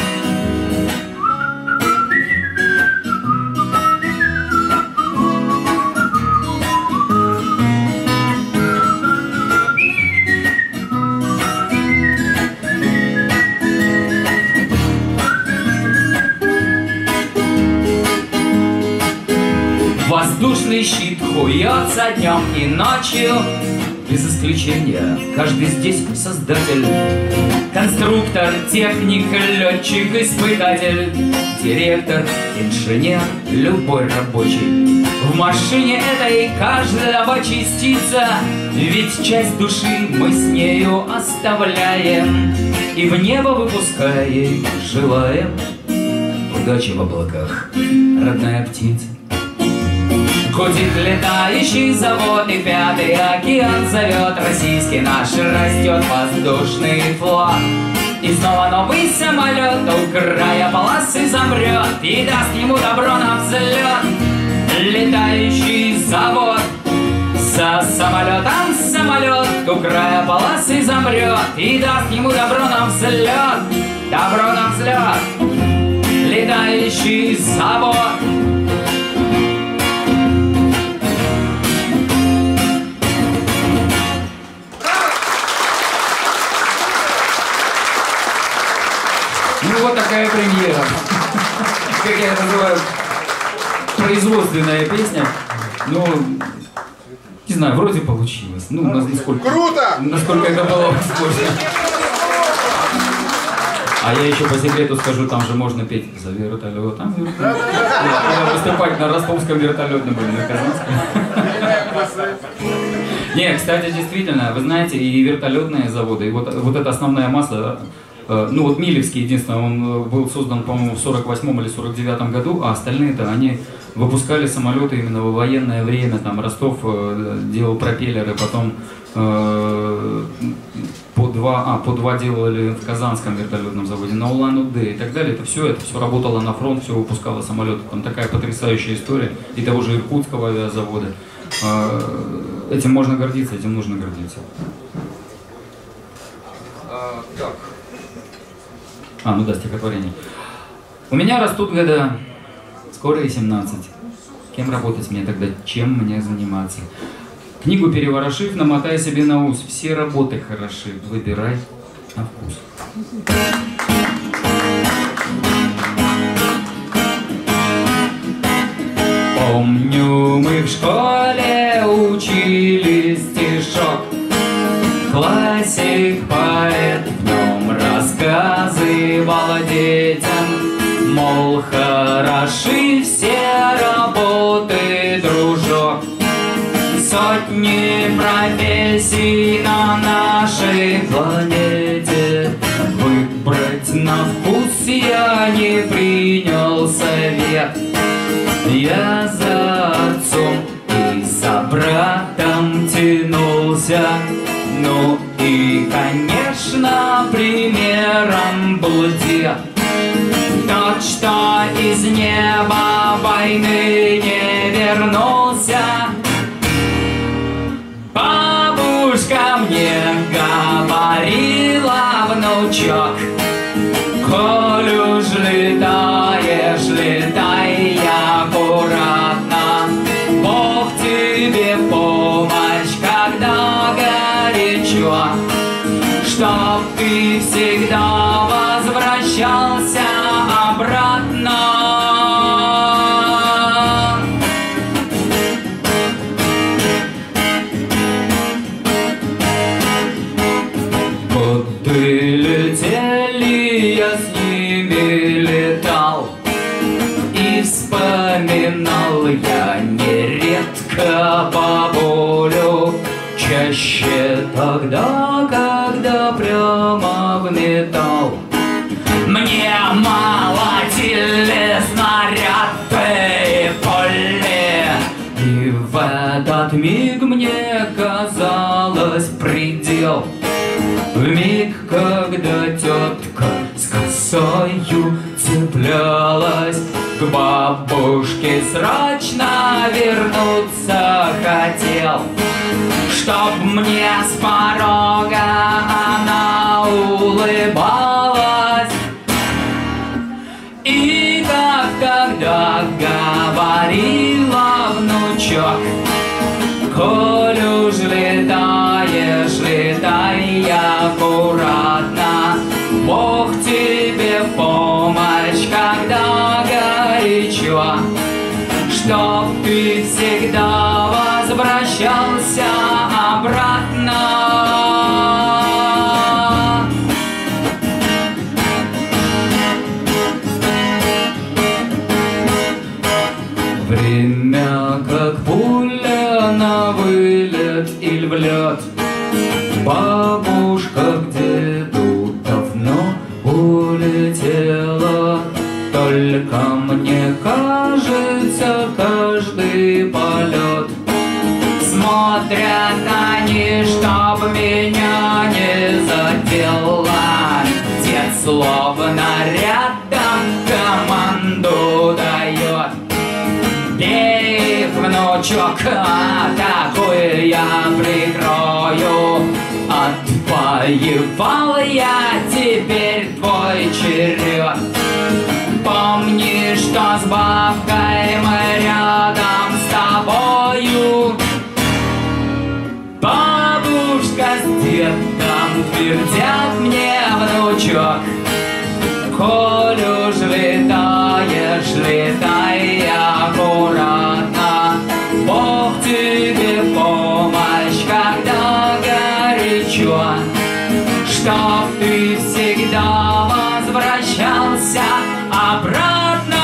[SPEAKER 1] Воздушный щит хуется днем и ночью, без исключения каждый здесь создатель. Конструктор, техник, летчик, испытатель, директор, инженер, любой рабочий. В машине этой каждого частица, ведь часть души мы с нею оставляем и в небо выпуская ей желаем удачи в облаках, родная птица. Гудит летающий завод, и пятый океан зовет. Российский наш растет воздушный флот. И снова новый самолет у края полосы замрет, и даст ему добро на взлет летающий завод. За самолетом самолет у края полосы замрет, и даст ему добро на взлет, добро на взлет летающий завод. Ну вот такая премьера. Как я это называю, производственная песня. Ну, не знаю, вроде получилось. Ну, насколько...
[SPEAKER 2] Круто!
[SPEAKER 1] Насколько это было возможно. А я еще по секрету скажу, там же можно петь за вертолет. Там вертолет. Выступать на ростовском вертолетном были, на Казанском. Не, кстати, действительно, вы знаете, и вертолетные заводы, и вот эта основная масса. Ну вот Милевский, единственное, он был создан, по-моему, в 48-м или 49-м году, а остальные-то, они выпускали самолеты именно в военное время, там Ростов делал пропеллеры, потом по два делали в Казанском вертолетном заводе, на Улан-Удэ и так далее. Это все работало на фронт, все выпускало самолеты. Там такая потрясающая история и того же Иркутского авиазавода. Этим можно гордиться, этим нужно гордиться. Так. Ну да, стихотворение. У меня растут года, скоро и 17. Кем работать мне тогда, чем мне заниматься? Книгу переворошив, намотай себе на ус. Все работы хороши, выбирай на вкус. Помню, мы в школе учили стишок. Классик, поэт, в нем рассказывал детям, мол, хороши все работы, дружок. Сотни профессий на нашей планете, выбрать на вкус я не принял совет. Я за отцом и за братом тянулся, ну и сером блуде. Тот, что из неба войны не вернулся. Бабушка мне говорила, внучок, коль уж летаешь, летай аккуратно. Бог тебе в помощь, когда горячо, чтоб ты всегда возвращался обратно. Годы летели, я с ними летал, и вспоминал я нередко бабулю, чаще тогда, когда прямо в металл мне молотили снаряды пули, и в этот миг мне казалось предел. В миг, когда тетка с косою цеплялась к бабушке, срочно вернуться хотел, чтоб мне с порога она улыбалась. И как тогда говорила, внучок, коль уж летаешь, летай аккуратно. Бог тебе в помощь, когда горячо, чтоб ты всегда возвращался обратно. Время как пуля на вылет или в лед. Бабушка к деду давно улетела. Только мне кажется, каждый полет смотрят они, чтоб меня не задело. Дед словно рядом команду дает: бей, внучок, такую я прикрою. Отвоевал я, теперь твой черед. Помни, что с бабкой мы рядом с тобою. Бабушка с дедом твердят мне, внучок, коль уж летаешь, летай аккуратно. Бог тебе в помощь, когда горячо, чтоб ты всегда возвращался обратно.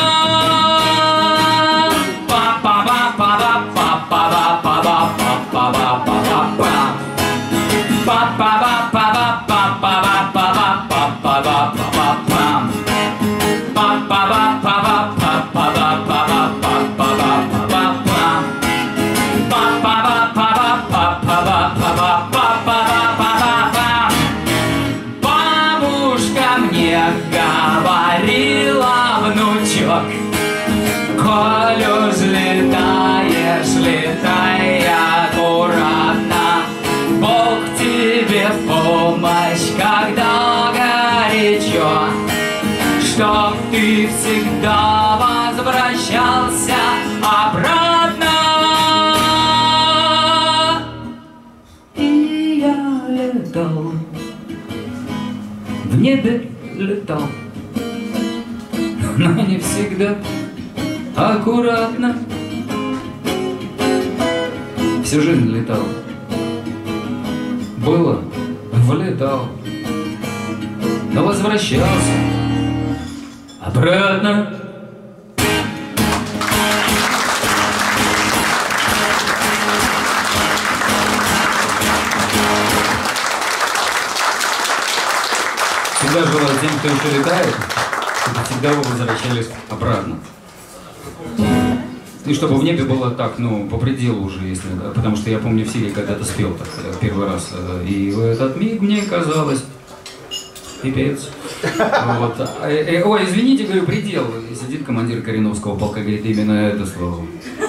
[SPEAKER 1] Бабушка мне говорила, внучок, коль уж летаешь, летай аккуратно. Бог тебе в помощь, когда горячо, чтоб ты всегда возвращался обратно. И я летал, в небе летал, но не всегда аккуратно. Всю жизнь летал, было, влетал, но возвращался обратно. Всегда желаю тем, кто еще летает, чтобы всегда вы возвращались обратно. И чтобы в небе было так, ну, по пределу уже, если, да, потому что я помню в Сирии когда-то спел так первый раз, и в этот миг мне казалось, пипец. Вот. Ой, извините, говорю, предел. И сидит командир Кореновского полка, говорит, именно это слово.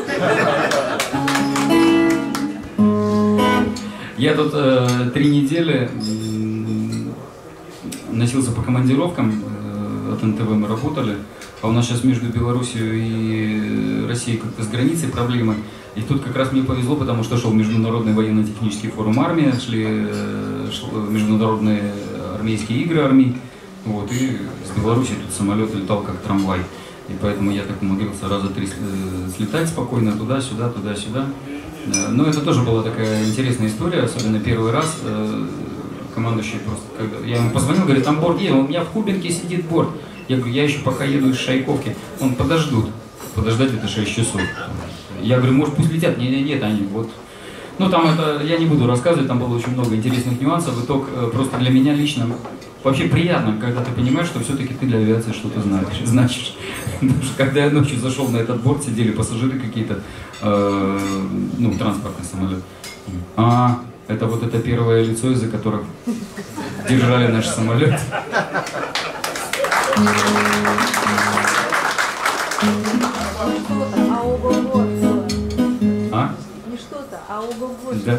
[SPEAKER 1] Я тут 3 недели носился по командировкам, от НТВ мы работали, а у нас сейчас между Белоруссией и Россией как-то с границей проблемы. И тут как раз мне повезло, потому что шел Международный военно-технический форум армии, шли международные армейские игры армий, вот, и с Белоруссии тут самолет летал как трамвай. И поэтому я так умудрился раза 3 слетать спокойно туда-сюда, туда-сюда. Но это тоже была такая интересная история, особенно первый раз. Командующий просто, когда я ему позвонил, говорит, там борт едет, у меня в Кубинке сидит борт. Я говорю, я еще пока еду из Шайковки, он подождут. Подождать это 6 часов. Я говорю, может пусть летят? Нет, они вот. Ну там это, я не буду рассказывать, там было очень много интересных нюансов. Итог просто для меня лично вообще приятно, когда ты понимаешь, что все-таки ты для авиации что-то значишь. Потому что когда я ночью зашел на этот борт, сидели пассажиры какие-то, ну, транспортный самолет. Это вот это первое лицо, из-за которых держали наш самолет.
[SPEAKER 3] Не что-то, а ого-го.
[SPEAKER 1] Да.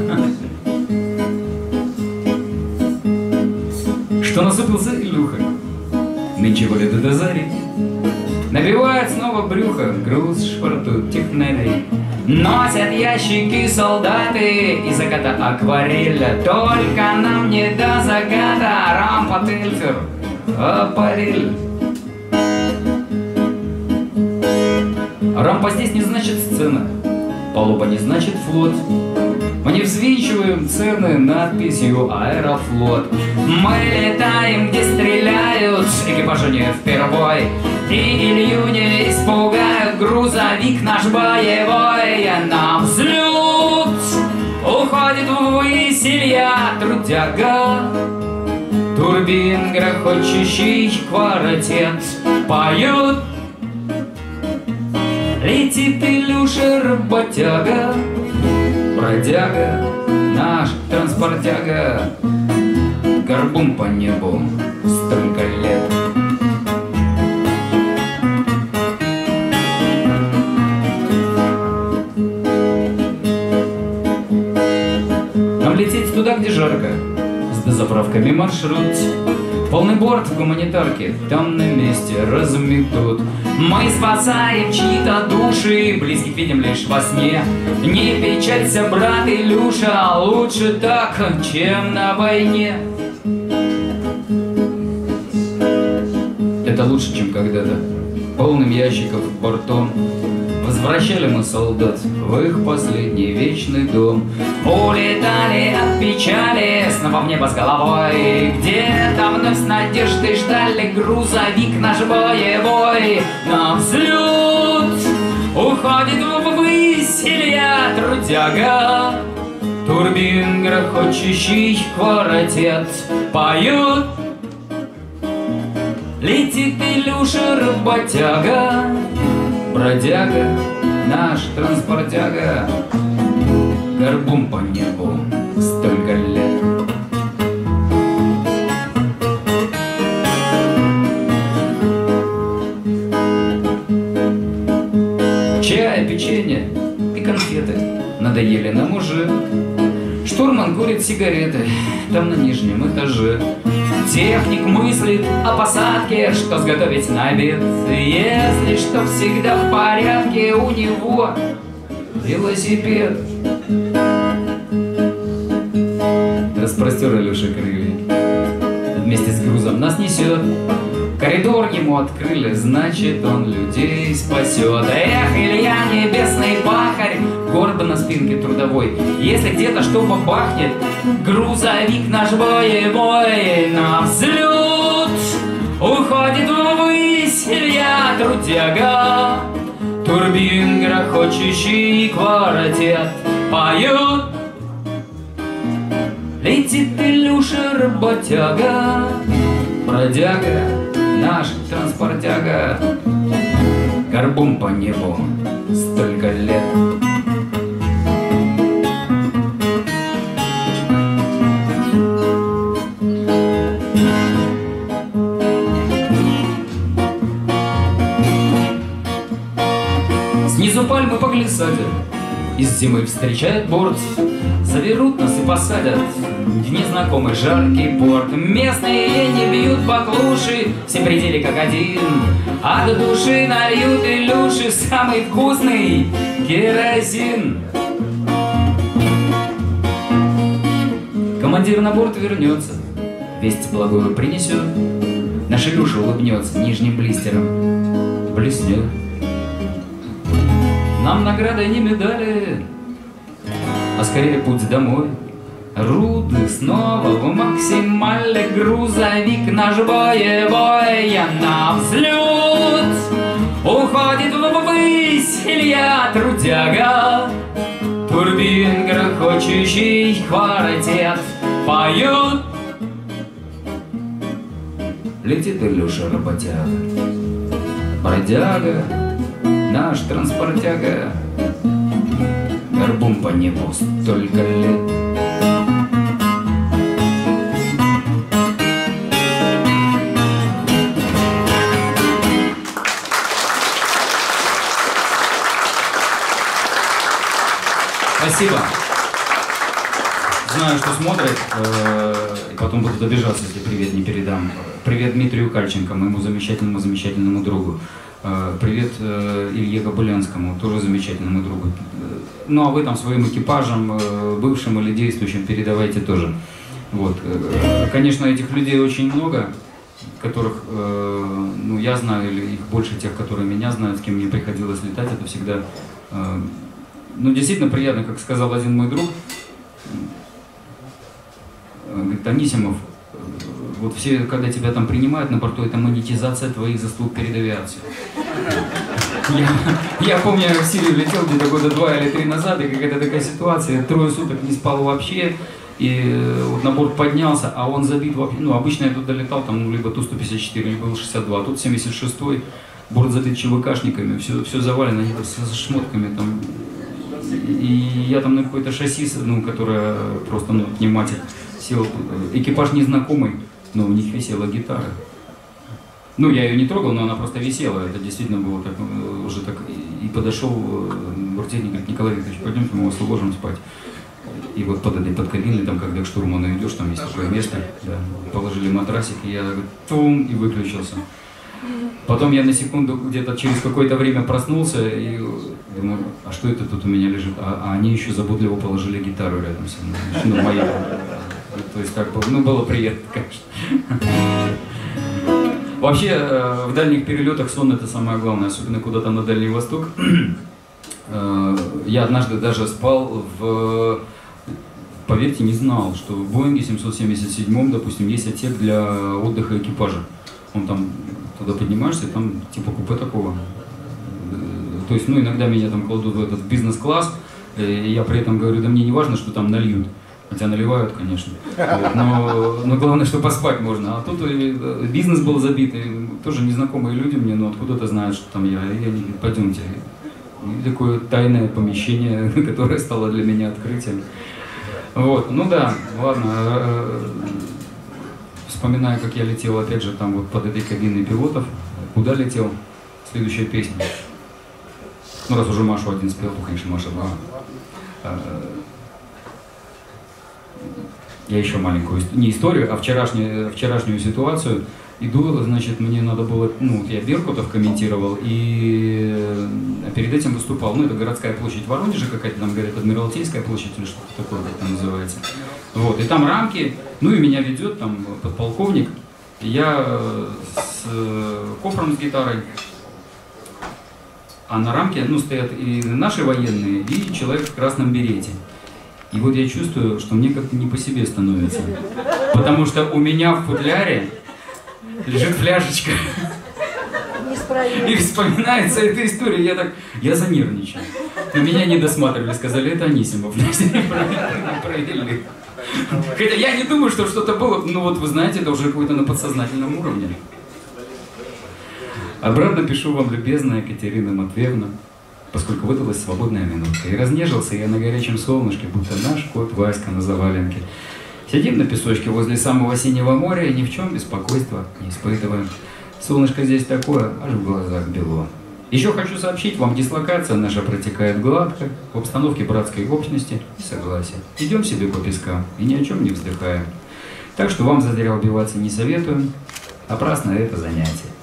[SPEAKER 1] Что насупился Илюха? Нынче валит до зари. Набивает снова брюхо, груз швартуют технарей. Носят ящики солдаты из заката аквареля. Только нам не до заката рампа тельфер аппарель. Рампа здесь не значит сцена, палуба не значит флот. Мы не взвинчиваем цены надписью «Аэрофлот». Мы летаем, где стреляют, экипажу не впервой. И Илью не испугают, грузовик наш боевой. На взлет уходит ввысь Илья трудяга. Турбин грохочущий квартет поют. Летит Илюша работяга, бродяга, наш транспортяга, горбун по небу столько лет. Нам лететь туда, где жарко, с дозаправками маршрут. Полный борт в гуманитарке, в темном месте разметут. Мы спасаем чьи-то души, близких видим лишь во сне. Не печалься, брат Илюша, лучше так, чем на войне. Это лучше, чем когда-то полным ящиков бортом возвращали мы солдат в их последний вечный дом. Улетали от печали снова в небо с головой. Где-то вновь с надеждой ждали грузовик наш боевой. На взлет уходит ввысь Илья трудяга. Турбин грохочущий квартет поют. Летит Илюша работяга, бродяга, наш транспортяга, горбун по небу столько лет. Чай, печенье и конфеты надоели нам уже. Штурман курит сигареты там на нижнем этаже. Техник мыслит о посадке, что сготовить на обед. Если что, всегда в порядке, у него велосипед. Распростер Илюша крылья, вместе с грузом нас несет. Коридор ему открыли, значит, он людей спасет. Эх, Илья, небесный пахарь, гордо на спинке трудовой. Если где-то что бахнет, грузовик наш боевой. На взлет уходит ввысь Илья трудяга. Турбин грохочущий квартет поют. Летит Илюша работяга, бродяга, наш транспортяга, горбун по небу столько лет. Снизу пальмы по глиссаде, из зимы встречает борт. Заберут нас и посадят в незнакомый жаркий порт. Местные не бьют баклуши, все пределы как один. А до души нальют Илюши самый вкусный керосин. Командир на борт вернется, весть благую принесет. Наш Илюша улыбнется нижним блистером, блеснет. Нам наградой не медали, а скорее путь домой. Руды снова в максимале, грузовик наш боевой на взлет. Уходит ввысь Илья Трудяга, турбин грохочущий квартет поет. Летит Илюша работяга, бродяга, наш транспортяга, горбун по небу столько лет. Спасибо. Знаю, что смотрят, и потом будут обижаться, если привет не передам. Привет Дмитрию Кальченко, моему замечательному другу. Привет Илье Кобылянскому, тоже замечательному другу. Ну, а вы там своим экипажем, бывшим или действующим, передавайте тоже. Вот. Конечно, этих людей очень много, которых, ну, я знаю, или их больше тех, которые меня знают, с кем мне приходилось летать. Это всегда, ну, действительно приятно, как сказал один мой друг, говорит: Анисимов, вот все, когда тебя там принимают на борту, это монетизация твоих заслуг перед авиацией. Я помню, я в Сирию летел где-то года 2 или 3 назад, и какая-то такая ситуация, я 3 суток не спал вообще, и вот на борт поднялся, а он забит вообще, ну, обычно я туда летал, там, ну, либо Ту-154, либо Ил-62, а тут 76-й, борт забит ЧВКшниками, все завалено, они со шмотками там, и я там на какой-то шасси, ну, которое просто, ну, пневматик, сел, экипаж незнакомый, но у них висела гитара. Ну, я ее не трогал, но она просто висела. Это действительно было так, уже так. И подошел бортехник, говорит: Николай Викторович, пойдемте, мы вас уложим спать. И вот под этой подкабиной, там, когда к штурману идешь, там есть такое место, да, положили матрасик, и я тум, и выключился. Потом я на секунду, где-то через какое-то время проснулся и думаю: а что это тут у меня лежит? А они еще заботливо положили гитару рядом со мной. Ну, моя. То есть, как бы, ну, было приятно, конечно. Вообще, в дальних перелетах сон — это самое главное, особенно куда-то на Дальний Восток. Я однажды даже спал поверьте, не знал, что в Боинге 777, допустим, есть отсек для отдыха экипажа. Он там, туда поднимаешься, там типа купе такого. То есть, ну, иногда меня там кладут в этот бизнес-класс, и я при этом говорю: да мне не важно, что там нальют. Хотя наливают, конечно. Вот, но главное, что поспать можно. А тут бизнес был забит, и тоже незнакомые люди мне, ну, откуда-то знают, что там я. И они говорят: пойдемте. И такое тайное помещение, которое стало для меня открытием. Вот, ну да, ладно. Вспоминаю, как я летел, опять же, там вот под этой кабиной пилотов. Куда летел? Следующая песня. Ну, раз уже Машу один спел, то, конечно, Маша 2. Я еще маленькую, не историю, а вчерашнюю ситуацию. Иду, значит, мне надо было, ну, я Беркутов комментировал, и перед этим выступал, ну, это городская площадь в Воронеже какая-то, там, говорят, Адмиралтейская площадь или что-то такое, как там называется. Вот, и там рамки, ну, и меня ведет там подполковник, я с кофром с гитарой, а на рамке, ну, стоят и наши военные, и человек в красном берете. И вот я чувствую, что мне как-то не по себе становится, потому что у меня в футляре лежит фляжечка. И вспоминается эта история, я занервничаю. Но меня не досматривали, сказали: это Анисимов. Провели. Хотя я не думаю, что что-то было, ну вот вы знаете, это уже какое-то на подсознательном уровне. Обратно пишу вам, любезная Екатерина Матвеевна, поскольку выдалась свободная минутка. И разнежился я на горячем солнышке, будто наш кот Васька на заваленке. Сидим на песочке возле самого синего моря и ни в чем беспокойства не испытываем. Солнышко здесь такое, аж в глазах бело. Еще хочу сообщить вам, дислокация наша протекает гладко, в обстановке братской общности и согласия. Идем себе по пескам и ни о чем не вздыхаем. Так что вам зазря убиваться не советую, напрасно это занятие.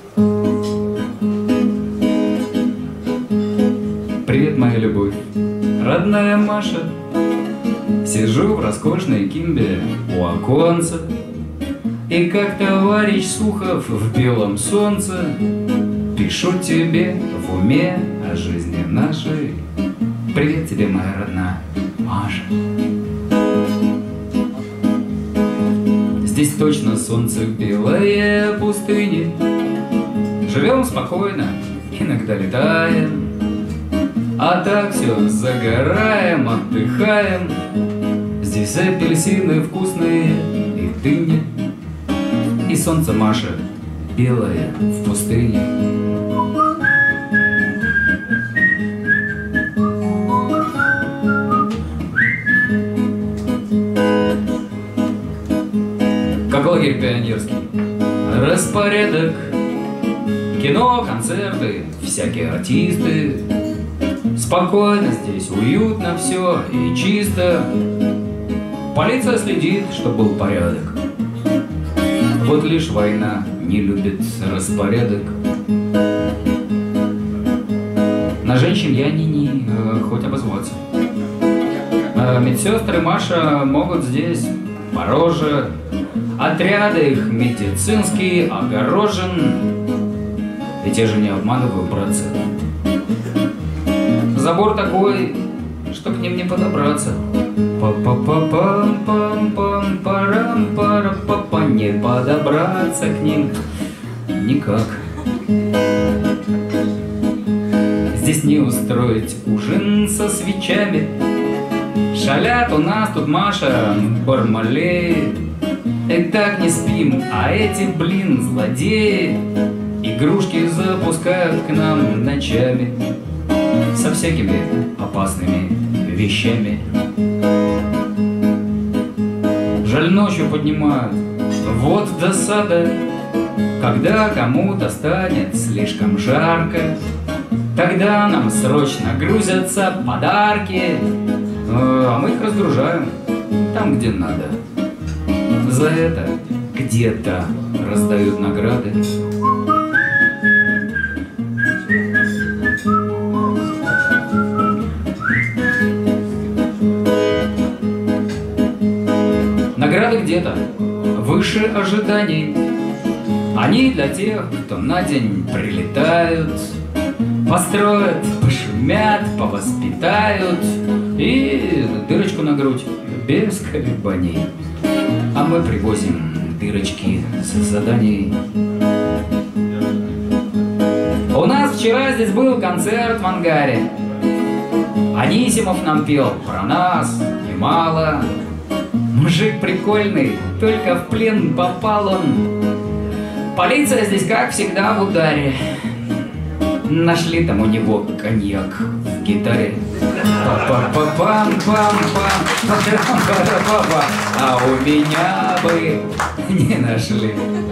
[SPEAKER 1] Привет, моя любовь, родная Маша. Сижу в роскошной кимбе у оконца, и как товарищ Сухов в белом солнце пишу тебе в уме о жизни нашей. Привет тебе, моя родная Маша. Здесь точно солнце белое пустыни. Живем спокойно, иногда летаем, а так все загораем, отдыхаем. Здесь апельсины вкусные и дыни, и солнце, Маша, белое в пустыне. Как лагерь пионерский, распорядок, кино, концерты, всякие артисты. Спокойно здесь, уютно все и чисто. Полиция следит, чтобы был порядок. Вот лишь война не любит распорядок. На женщин я не хоть обозваться. Медсестры, Маша, могут здесь пороже. Отряды их медицинские огорожен. И те же не обманывают, братцы. Забор такой, что к ним не подобраться. Па-па-па-пам-пам-парам-пара-па-па. Не подобраться к ним никак. Здесь не устроить ужин со свечами. Шалят у нас тут, Маша, бармалеи. И так не спим, а эти, блин, злодеи игрушки запускают к нам ночами со всякими опасными вещами. Жаль, ночью поднимают, вот досада, когда кому-то станет слишком жарко. Тогда нам срочно грузятся подарки, а мы их разгружаем там, где надо. За это где-то раздают награды. Награды где-то выше ожиданий. Они для тех, кто на день прилетают, построят, пошумят, повоспитают и дырочку на грудь без колебаний. А мы привозим дырочки с заданий. У нас вчера здесь был концерт в ангаре. Анисимов нам пел про нас немало. Мужик прикольный, только в плен попал он. Полиция здесь, как всегда, в ударе. Нашли там у него коньяк в гитаре. А у меня бы не нашли.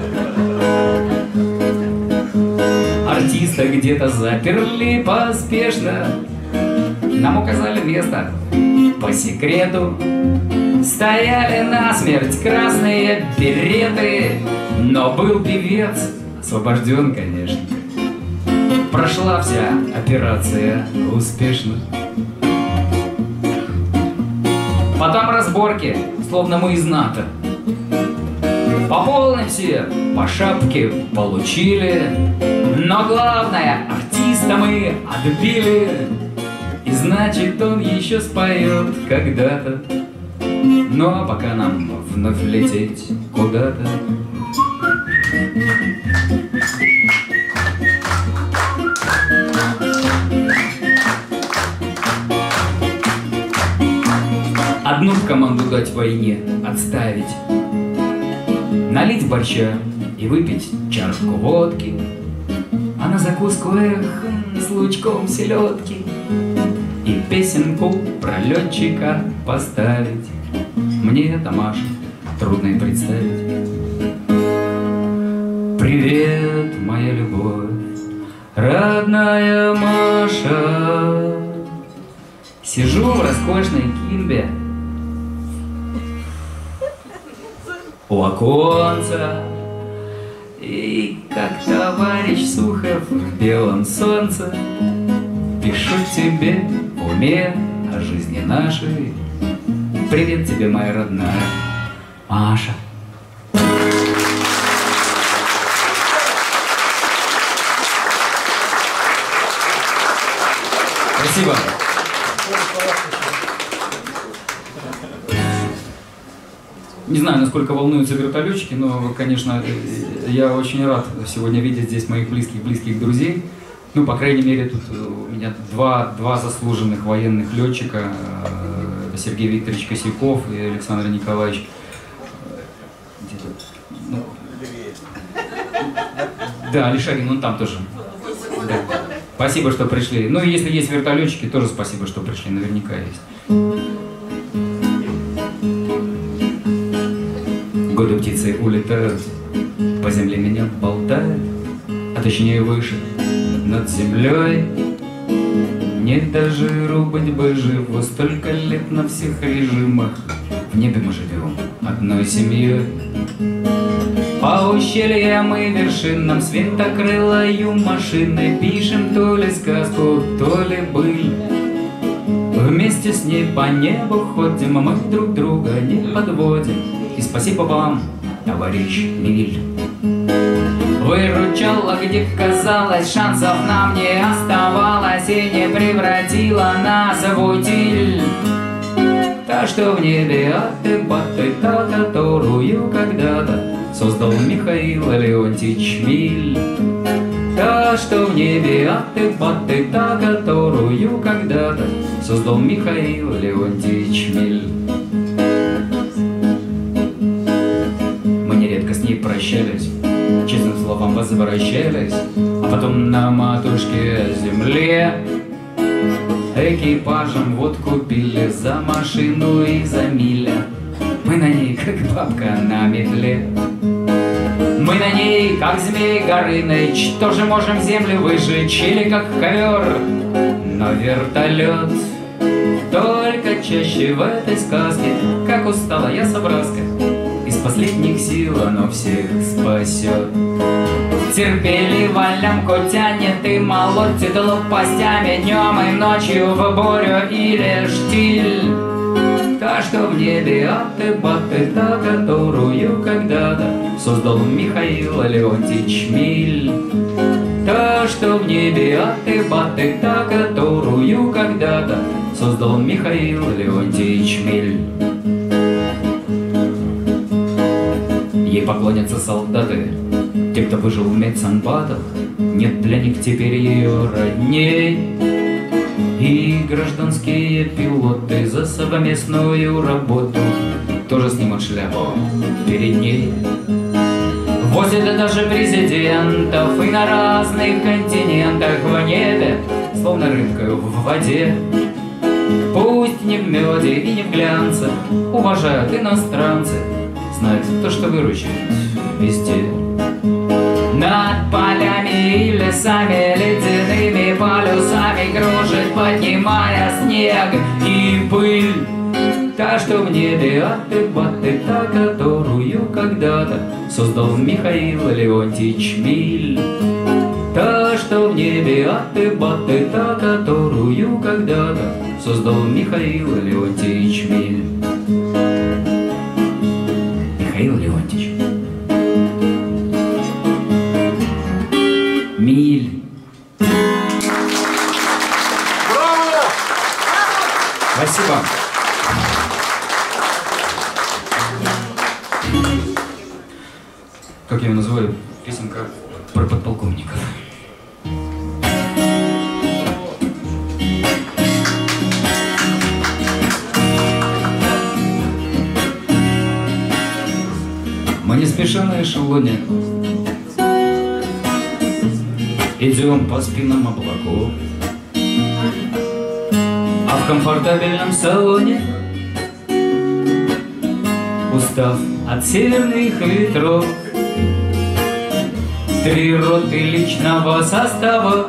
[SPEAKER 1] Артиста где-то заперли поспешно. Нам указали место по секрету. Стояли насмерть красные береты. Но был певец освобожден, конечно. Прошла вся операция успешно. Потом разборки, словно мы из НАТО. По полной все по шапке получили. Но главное, артиста мы отбили. И значит, он еще споет когда-то. Но пока нам вновь лететь куда-то. Одну в команду дать войне, отставить. Налить борща и выпить чашку водки. А на закуску, с лучком селедки. И песенку про летчика поставить. Мне это, Маша, трудно и представить. Привет, моя любовь, Родная Маша, сижу в роскошной кимбе у оконца, и как товарищ Сухов в белом солнце пишу тебе в уме о жизни нашей. Привет тебе, моя родная Маша. Спасибо. Не знаю, насколько волнуются вертолетчики, но, конечно, я очень рад сегодня видеть здесь моих близких друзей. Ну, по крайней мере, тут у меня два заслуженных военных летчика, Сергей Викторович Косяков и Александр Николаевич. Да, Алишагин, он там тоже. Да. Спасибо, что пришли. Ну, и если есть вертолетчики, тоже спасибо, что пришли, наверняка есть. Годы птицы улетают, по земле меня болтают, а точнее выше, над землей. Не до жиру быть бы живо, столько лет на всех режимах. В небе мы живем одной семьей. По ущельям и вершинам светокрылою машины пишем то ли сказку, то ли быль. Вместе с ней по небу ходим, а мы друг друга не подводим. И спасибо вам, товарищ Миль. Выручала, где казалось, шансов нам не оставалось, и не превратила нас в утиль. Та, что в небе аты-баты, та, которую когда-то создал Михаил Леонтьевич Миль. Та, что в небе аты-баты, та, которую когда-то создал Михаил Леонтьевич Миль. Мы нередко с ней прощались, честным словом возвращались, а потом на матушке земле экипажем водку пили за машину и за миля. Мы на ней, как бабка на метле. Мы на ней, как змей Горыныч, тоже можем землю выжечь или как ковер. Но вертолет только чаще в этой сказке, как устала я собраска, из последних сил оно всех спасет. Терпеливо лямку тянет и молотит лопастями днем и ночью в бурю или штиль. Та, что в небе аты-баты, та, которую когда-то создал Михаил Леонтьевич Миль. Та, что в небе аты-баты, та, которую когда-то создал Михаил Леонтьевич Миль. Ей поклонятся солдаты, те, кто выжил в медсанбатах, нет для них теперь ее родней. И гражданские пилоты за совместную работу тоже снимут шляпу перед ней. Возят даже президентов и на разных континентах в небе, словно рыбкой в воде. Пусть не в меде и не в глянце уважают иностранцы, знают то, что выручит везде. Над полями и лесами, ледяными полюсами кружит, поднимая снег и пыль. Та, что в небе аты-баты, та, которую когда-то создал Михаил Леонтьевич Миль. Та, что в небе аты-баты, та, которую когда-то создал Михаил Леонтьевич Миль. Михаил Леонтьевич Миль.
[SPEAKER 2] Браво!
[SPEAKER 1] Спасибо. Как я ее называю? Песенка про подполковников. Мы не спеша на эшелоне идем по спинам облаков, а в комфортабельном салоне, устав от северных ветров, 3 роты личного состава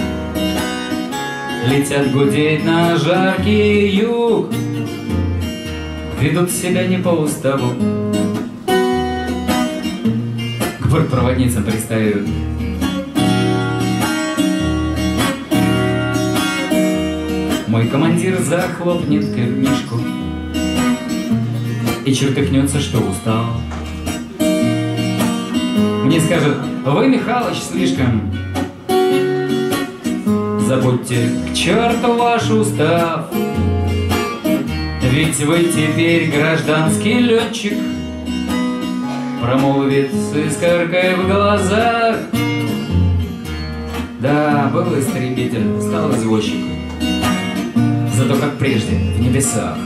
[SPEAKER 1] летят гудеть на жаркий юг, ведут себя не по уставу, к бортпроводницам пристают. Мой командир захлопнет книжку и чертыхнется, что устал. Мне скажет: вы, Михалыч, слишком. Забудьте к черту ваш устав, ведь вы теперь гражданский летчик. Промолвит с искоркой в глазах. Да, был истребитель, стал извозчик, зато как прежде в небесах.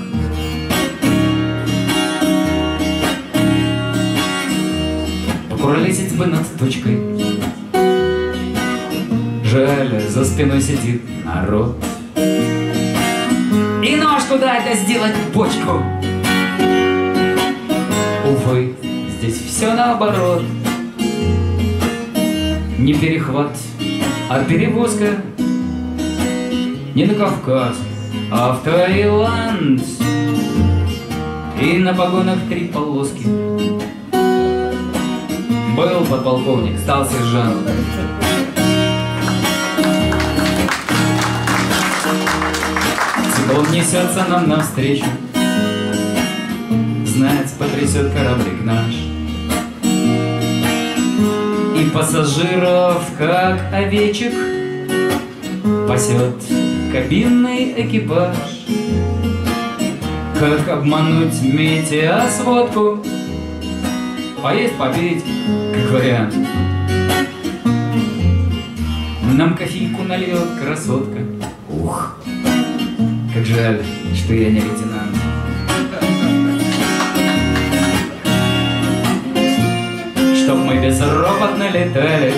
[SPEAKER 1] Покуролесить бы над точкой. Жаль, за спиной сидит народ. И ножку дай-то сделать в бочку. Увы, здесь все наоборот. Не перехват, а перевозка. Не на Кавказ, а в Таиланд. И на погонах 3 полоски. Был подполковник, стал сержант. Циклон несется нам навстречу, знать, потрясет кораблик наш. И пассажиров, как овечек, пасет кабинный экипаж. Как обмануть метеосводку, поесть, попить, как вариант. Нам кофейку нальет красотка. Ух, как жаль, что я не лейтенант. Чтоб мы безропотно летали,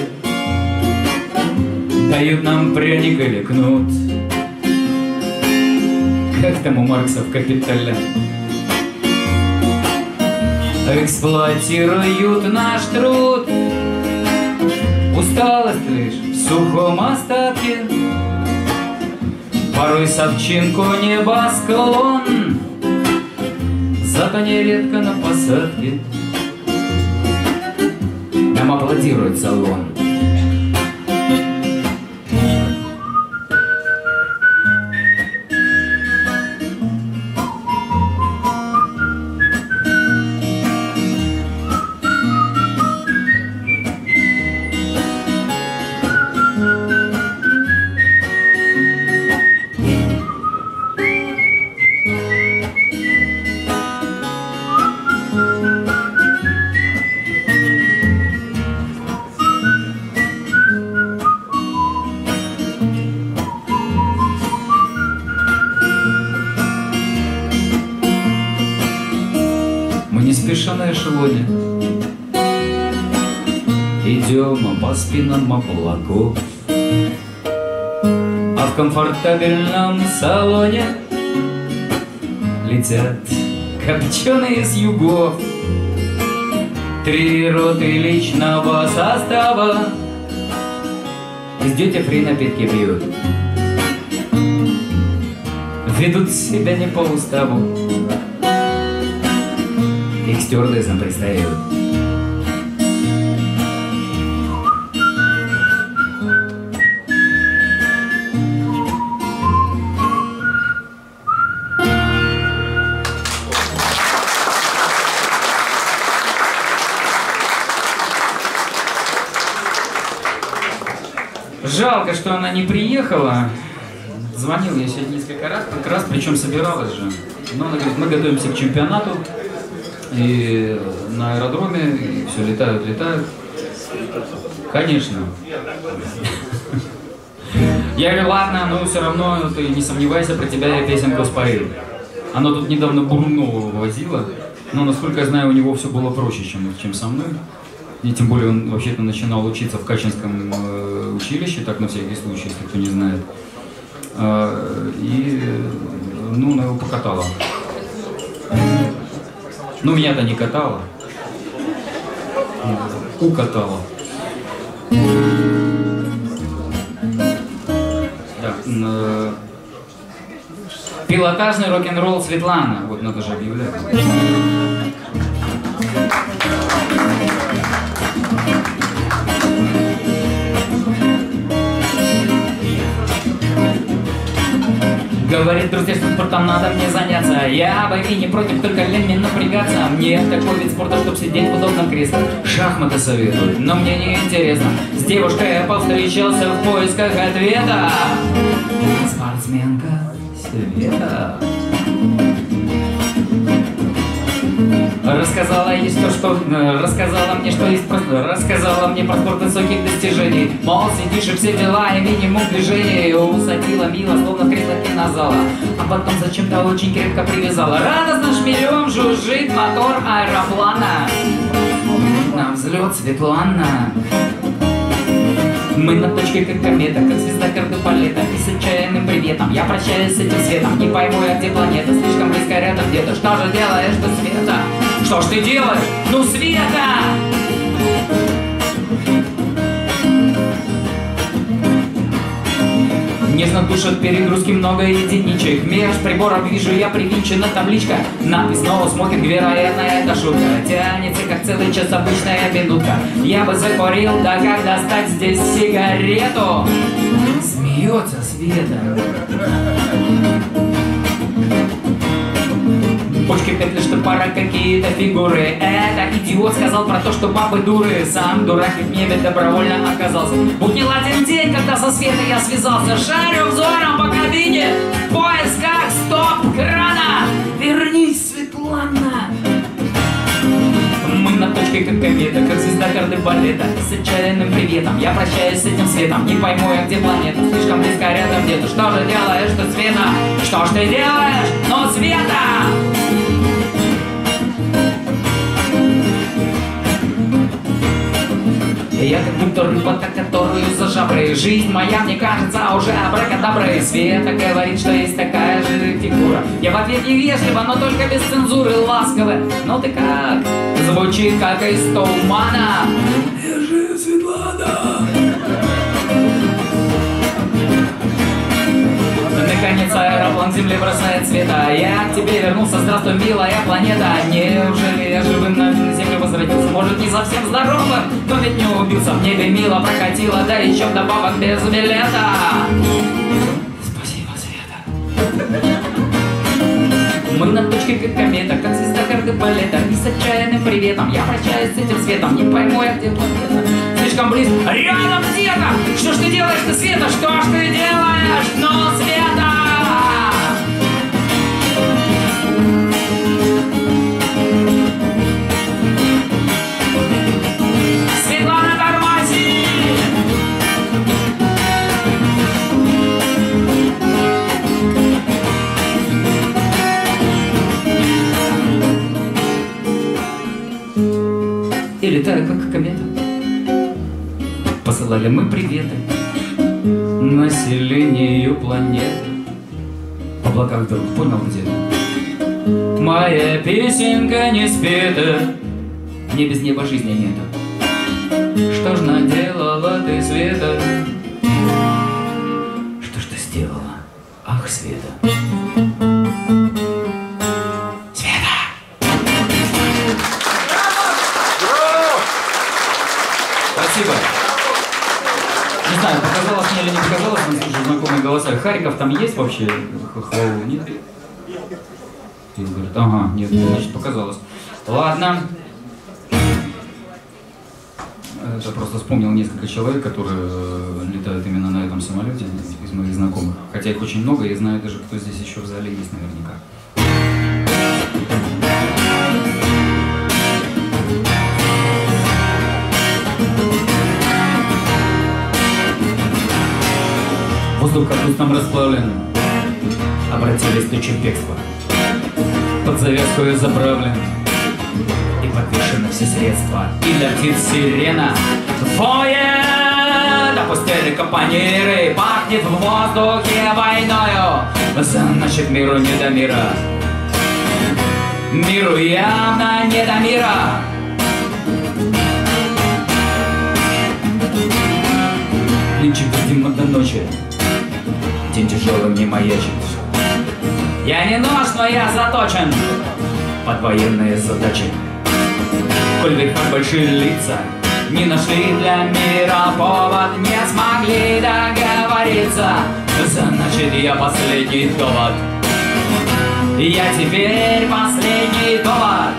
[SPEAKER 1] дают нам пряник или кнут. Как там у Маркса в «Капитале»? Эксплуатируют наш труд, усталость лишь в сухом остатке. Порой совчинку небосклон, зато нередко на посадке нам аплодирует салон. На эшелоне идем по спинам облаков, а в комфортабельном салоне летят копченые с югов. 3 роты личного состава из дьюти-фри напитки пьют, ведут себя не по уставу, их стюардессам предстают. Жалко, что она не приехала. Звонил я сегодня несколько раз, как раз, причем собиралась же. Но она говорит: мы готовимся к чемпионату. И на аэродроме, и все летают. Конечно. Я говорю: ладно, но все равно ты не сомневайся, про тебя я песенку спою. Она тут недавно Бурунова возила, но, насколько я знаю, у него все было проще, чем со мной. И тем более он вообще-то начинал учиться в Качинском училище, так на всякий случай, если кто не знает. И, ну, она его покатала. Ну, меня-то не катала, укатала. Так, пилотажный рок-н-ролл Светлана. Вот надо же объявлять. Говорит, друзья, что спортом надо мне заняться. Я боги не против, только лень мне напрягаться. Мне такой вид спорта, чтоб сидеть в удобном кресле. Шахматы советуют, но мне не интересно. С девушкой я повстречался в поисках ответа. Спортсменка Света рассказала ей то, что рассказала мне, что есть просто, рассказала мне про спорт высоких достижений. Мол, сидишь и все дела, и минимум движений. Усадила мило, словно в кресло кинозала. А потом зачем-то очень крепко привязала. Радостно шмелем жужжит мотор аэроплана. На взлет, Светлана. Мы на точке как комета, как звезда кардебалета. И с отчаянным приветом я прощаюсь с этим светом. Не пойму я, где планета, слишком близко рядом где-то. Что же делаешь ты, Света? Что ж ты делаешь? Ну, Света! Нежно душат перегрузки, много единичек. Меж приборов вижу я привинчена табличка. Надпись снова смокинг, вероятно, это шутка. Тянется, как целый час обычная минутка. Я бы закурил, да как достать здесь сигарету? Смеется Света. Почки петли, что пора какие-то фигуры. Это идиот сказал про то, что бабы дуры. Сам дурак и в небе добровольно оказался. Будь не ладен день, когда со Светой я связался. Шарю взором по кабине, в поисках стоп-крана. Вернись, Светлана. Мы на точке как комета, как звезда кардебалета. С отчаянным приветом я прощаюсь с этим светом. Не пойму я, где планета, слишком близко рядом где-то. Что же делаешь ты, Света? Что ж ты делаешь? Ну, Света! Я как будто рыба-то, которую за жабры. Жизнь моя, мне кажется, уже абракадаброй. Света говорит, что есть такая же фигура. Я в ответ невежливо, но только без цензуры, ласково. Ну ты как? Звучит как из тумана. Я же Светлана. Наконец аэроплан земли бросает Света. Я к тебе вернулся, здравствуй, милая планета. Неужели я живым на землю возвратился? Может, не совсем здоровым, но ведь не убился. В небе мило прокатило, да еще вдобавок без билета. Спасибо, Света. Мы на точке как комета, как звезда кардебалета. И с отчаянным приветом я прощаюсь с этим светом. Не пойму я, где планета. Слишком близко, рядом где-то. Что ж ты делаешь, ты, Света? Что ж ты делаешь? Ну, Света! Светлана, тормози! И летаю, как комета. Посылали мы приветы населению планеты. В облаках вдруг понял где-то. Моя песенка не спета, мне без неба жизни нету. Что ж наделала ты, Света? Что ж ты сделала? Ах, Света. Света! Спасибо. Не знаю, показалось мне или не показалось, но слышу знакомые голоса. Харьков там есть вообще? Хвалу нет? И говорит, ага, нет, значит показалось. Ладно. Это просто вспомнил несколько человек, которые летают именно на этом самолете из моих знакомых. Хотя их очень много, я знаю даже, кто здесь еще в зале есть наверняка. Воздух капустом расплавлен, обратились тучи бегства. Под завязку ее заправлен, и подвешены все средства. И летит сирена, фойе, допустили капониры. Пахнет в воздухе войною, значит миру не до мира. Миру явно не до мира. Нынче видимо до ночи. день тяжелым не маячит. Я не нож, но я заточен под военные задачи. Коль в веках большие лица не нашли для мира повод, не смогли договориться, значит я последний довод. Я теперь последний довод.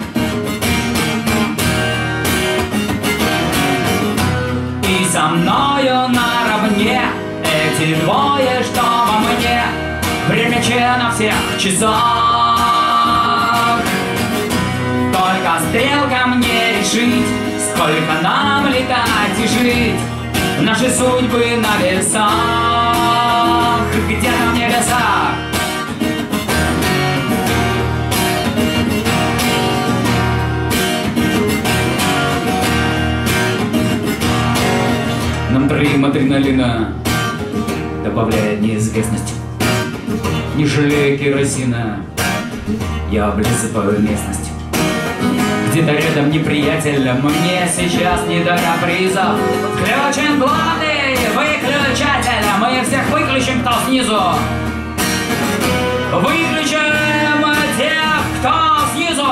[SPEAKER 1] И со мною наравне эти двое, что во мне, время че на всех часах. Только стрелка мне решить, сколько нам летать и жить. Наши судьбы на весах, где-то в небесах. Нам троим адреналина добавляет неизвестность. Не жалея керосина, я облизываю местность. Где-то рядом неприятель, мне сейчас не до капризов. Включен главный выключатель, мы всех выключим, кто снизу. Выключим тех, кто снизу.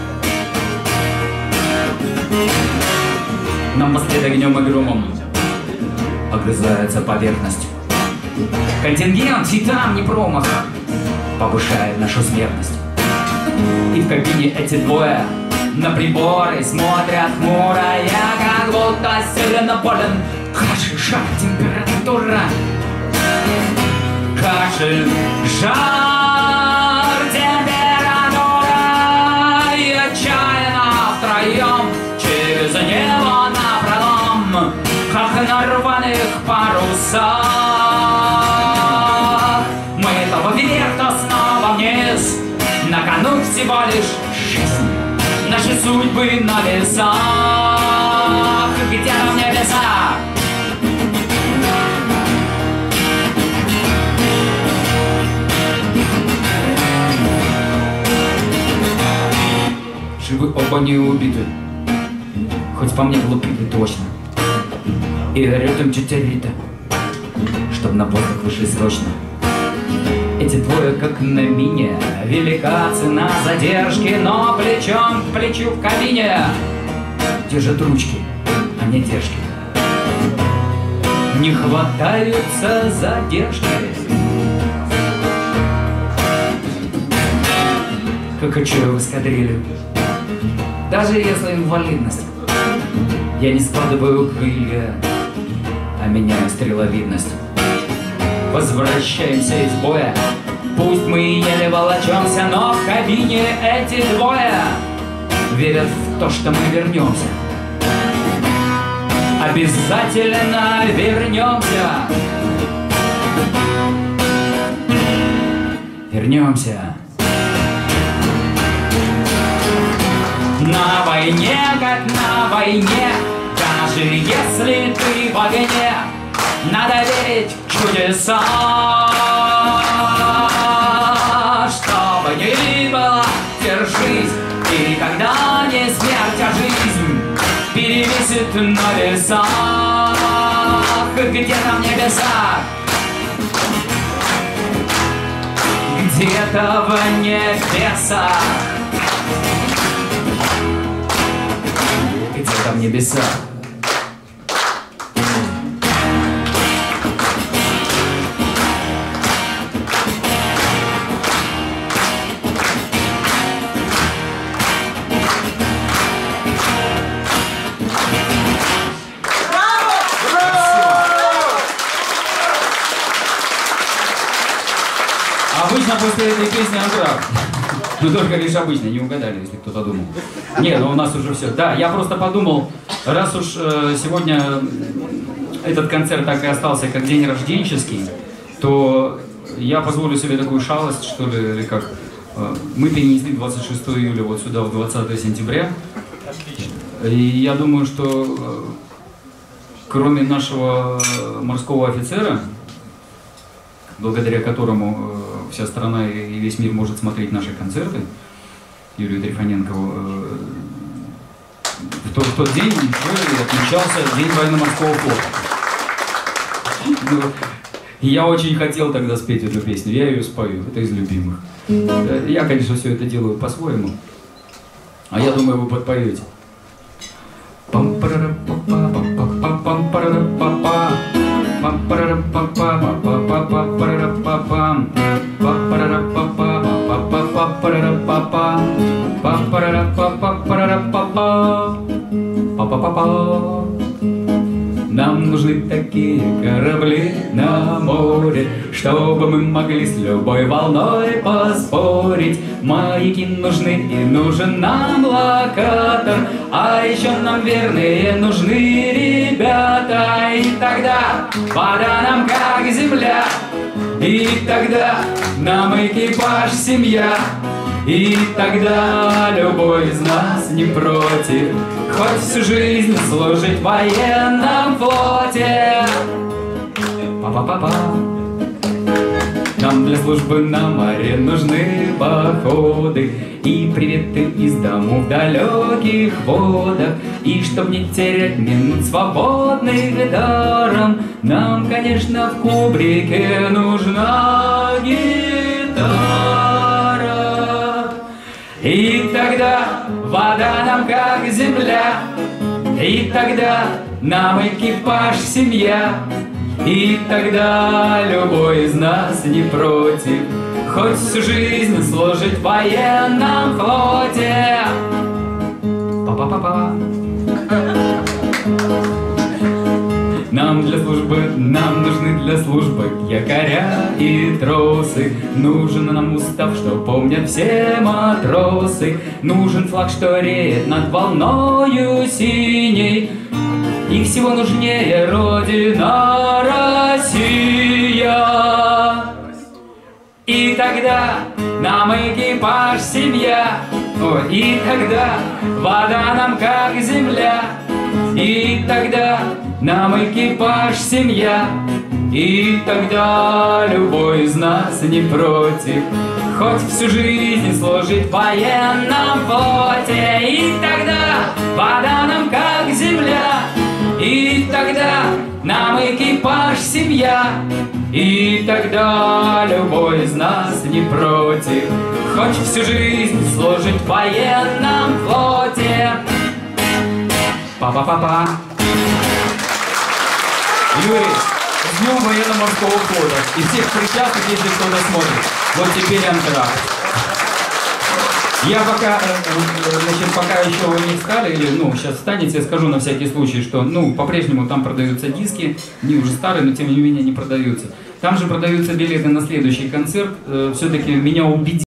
[SPEAKER 1] Нам послед огнем и громом огрызается поверхность. Контингент Титан не промах повышает нашу смертность. И в кабине эти двое на приборы смотрят хмуро. Я как будто сильно болен. Кашель, жар, температура. Кашель, жар, температура. И отчаянно втроем через небо напролом, как на рваных парусах. Мы то вверх, то снова вниз. На кону всего лишь жизнь. Наши судьбы на весах, где-то в небесах. Живы оба не убиты, хоть по мне глупили точно. И рядом тетя Рита, чтоб на воздух вышли срочно. Эти двое как на мине, велика цена задержки, но плечом к плечу в кабине держат ручки, а не держки. Не хватаются задержки. Как качаю в эскадрилью, даже если инвалидность, я не складываю крылья, а меняю стреловидность. Возвращаемся из боя, пусть мы еле волочемся, но в кабине эти двое верят в то, что мы вернемся. Обязательно вернемся. Вернемся. На войне, как на войне, даже если ты в огне, надо верить в чудеса. Что бы ни было, держись, и когда не смерть, а жизнь перевесит на весах, где-то в небесах, где-то в небесах, где-то в небесах. Обычно после этой песни антракт. Ну только лишь обычно, не угадали, если кто-то думал. Не, ну у нас уже все. Да, я просто подумал, раз уж сегодня этот концерт так и остался как день рожденческий, то я позволю себе такую шалость, что ли, или как. Мы перенесли 26 июля вот сюда, в 20 сентября. И я думаю, что кроме нашего морского офицера, благодаря которому вся страна и весь мир может смотреть наши концерты, Юрию Трифоненко, в тот день еще и отмечался День военно-морского флота. И я очень хотел тогда спеть эту песню, я ее спою, это из любимых. Я, конечно, все это делаю по-своему, а я думаю, вы подпоете. Нам нужны такие корабли на море, чтобы мы могли с любой волной поспорить. Маяки нужны и нужен нам локатор, а еще нам верные нужны ребята. И тогда вода нам как земля, и тогда нам экипаж семья. И тогда любой из нас не против хоть всю жизнь служить в военном флоте. Па-па-па-па. Нам для службы на море нужны походы и приветы из домов в далеких водах. И чтоб не терять минут свободных даром, нам, конечно, в кубрике нужна гитара. И тогда вода нам как земля, и тогда нам экипаж семья. И тогда любой из нас не против хоть всю жизнь служить в военном флоте. Па-па-па-па. Нам нужны для службы якоря и тросы. Нужен нам устав, что помнят все матросы. Нужен флаг, что реет над волною синей. И всего нужнее Родина Россия. И тогда нам экипаж семья. Ой, и тогда вода нам как земля. И тогда нам экипаж семья. И тогда любой из нас не против хоть всю жизнь служить в военном флоте. И тогда вода нам как земля. И тогда нам экипаж семья. И тогда любой из нас не против хоть всю жизнь служить в военном флоте. Па-па-па-па. Юрий, с днем военно-морского флота и всех причастных, если кто-то смотрит. Вот теперь антракт. Я пока еще вы не встали, или сейчас встанете, я скажу на всякий случай, что по-прежнему там продаются диски, они уже старые, но тем не менее не продаются. Там же продаются билеты на следующий концерт. Все-таки меня убедили.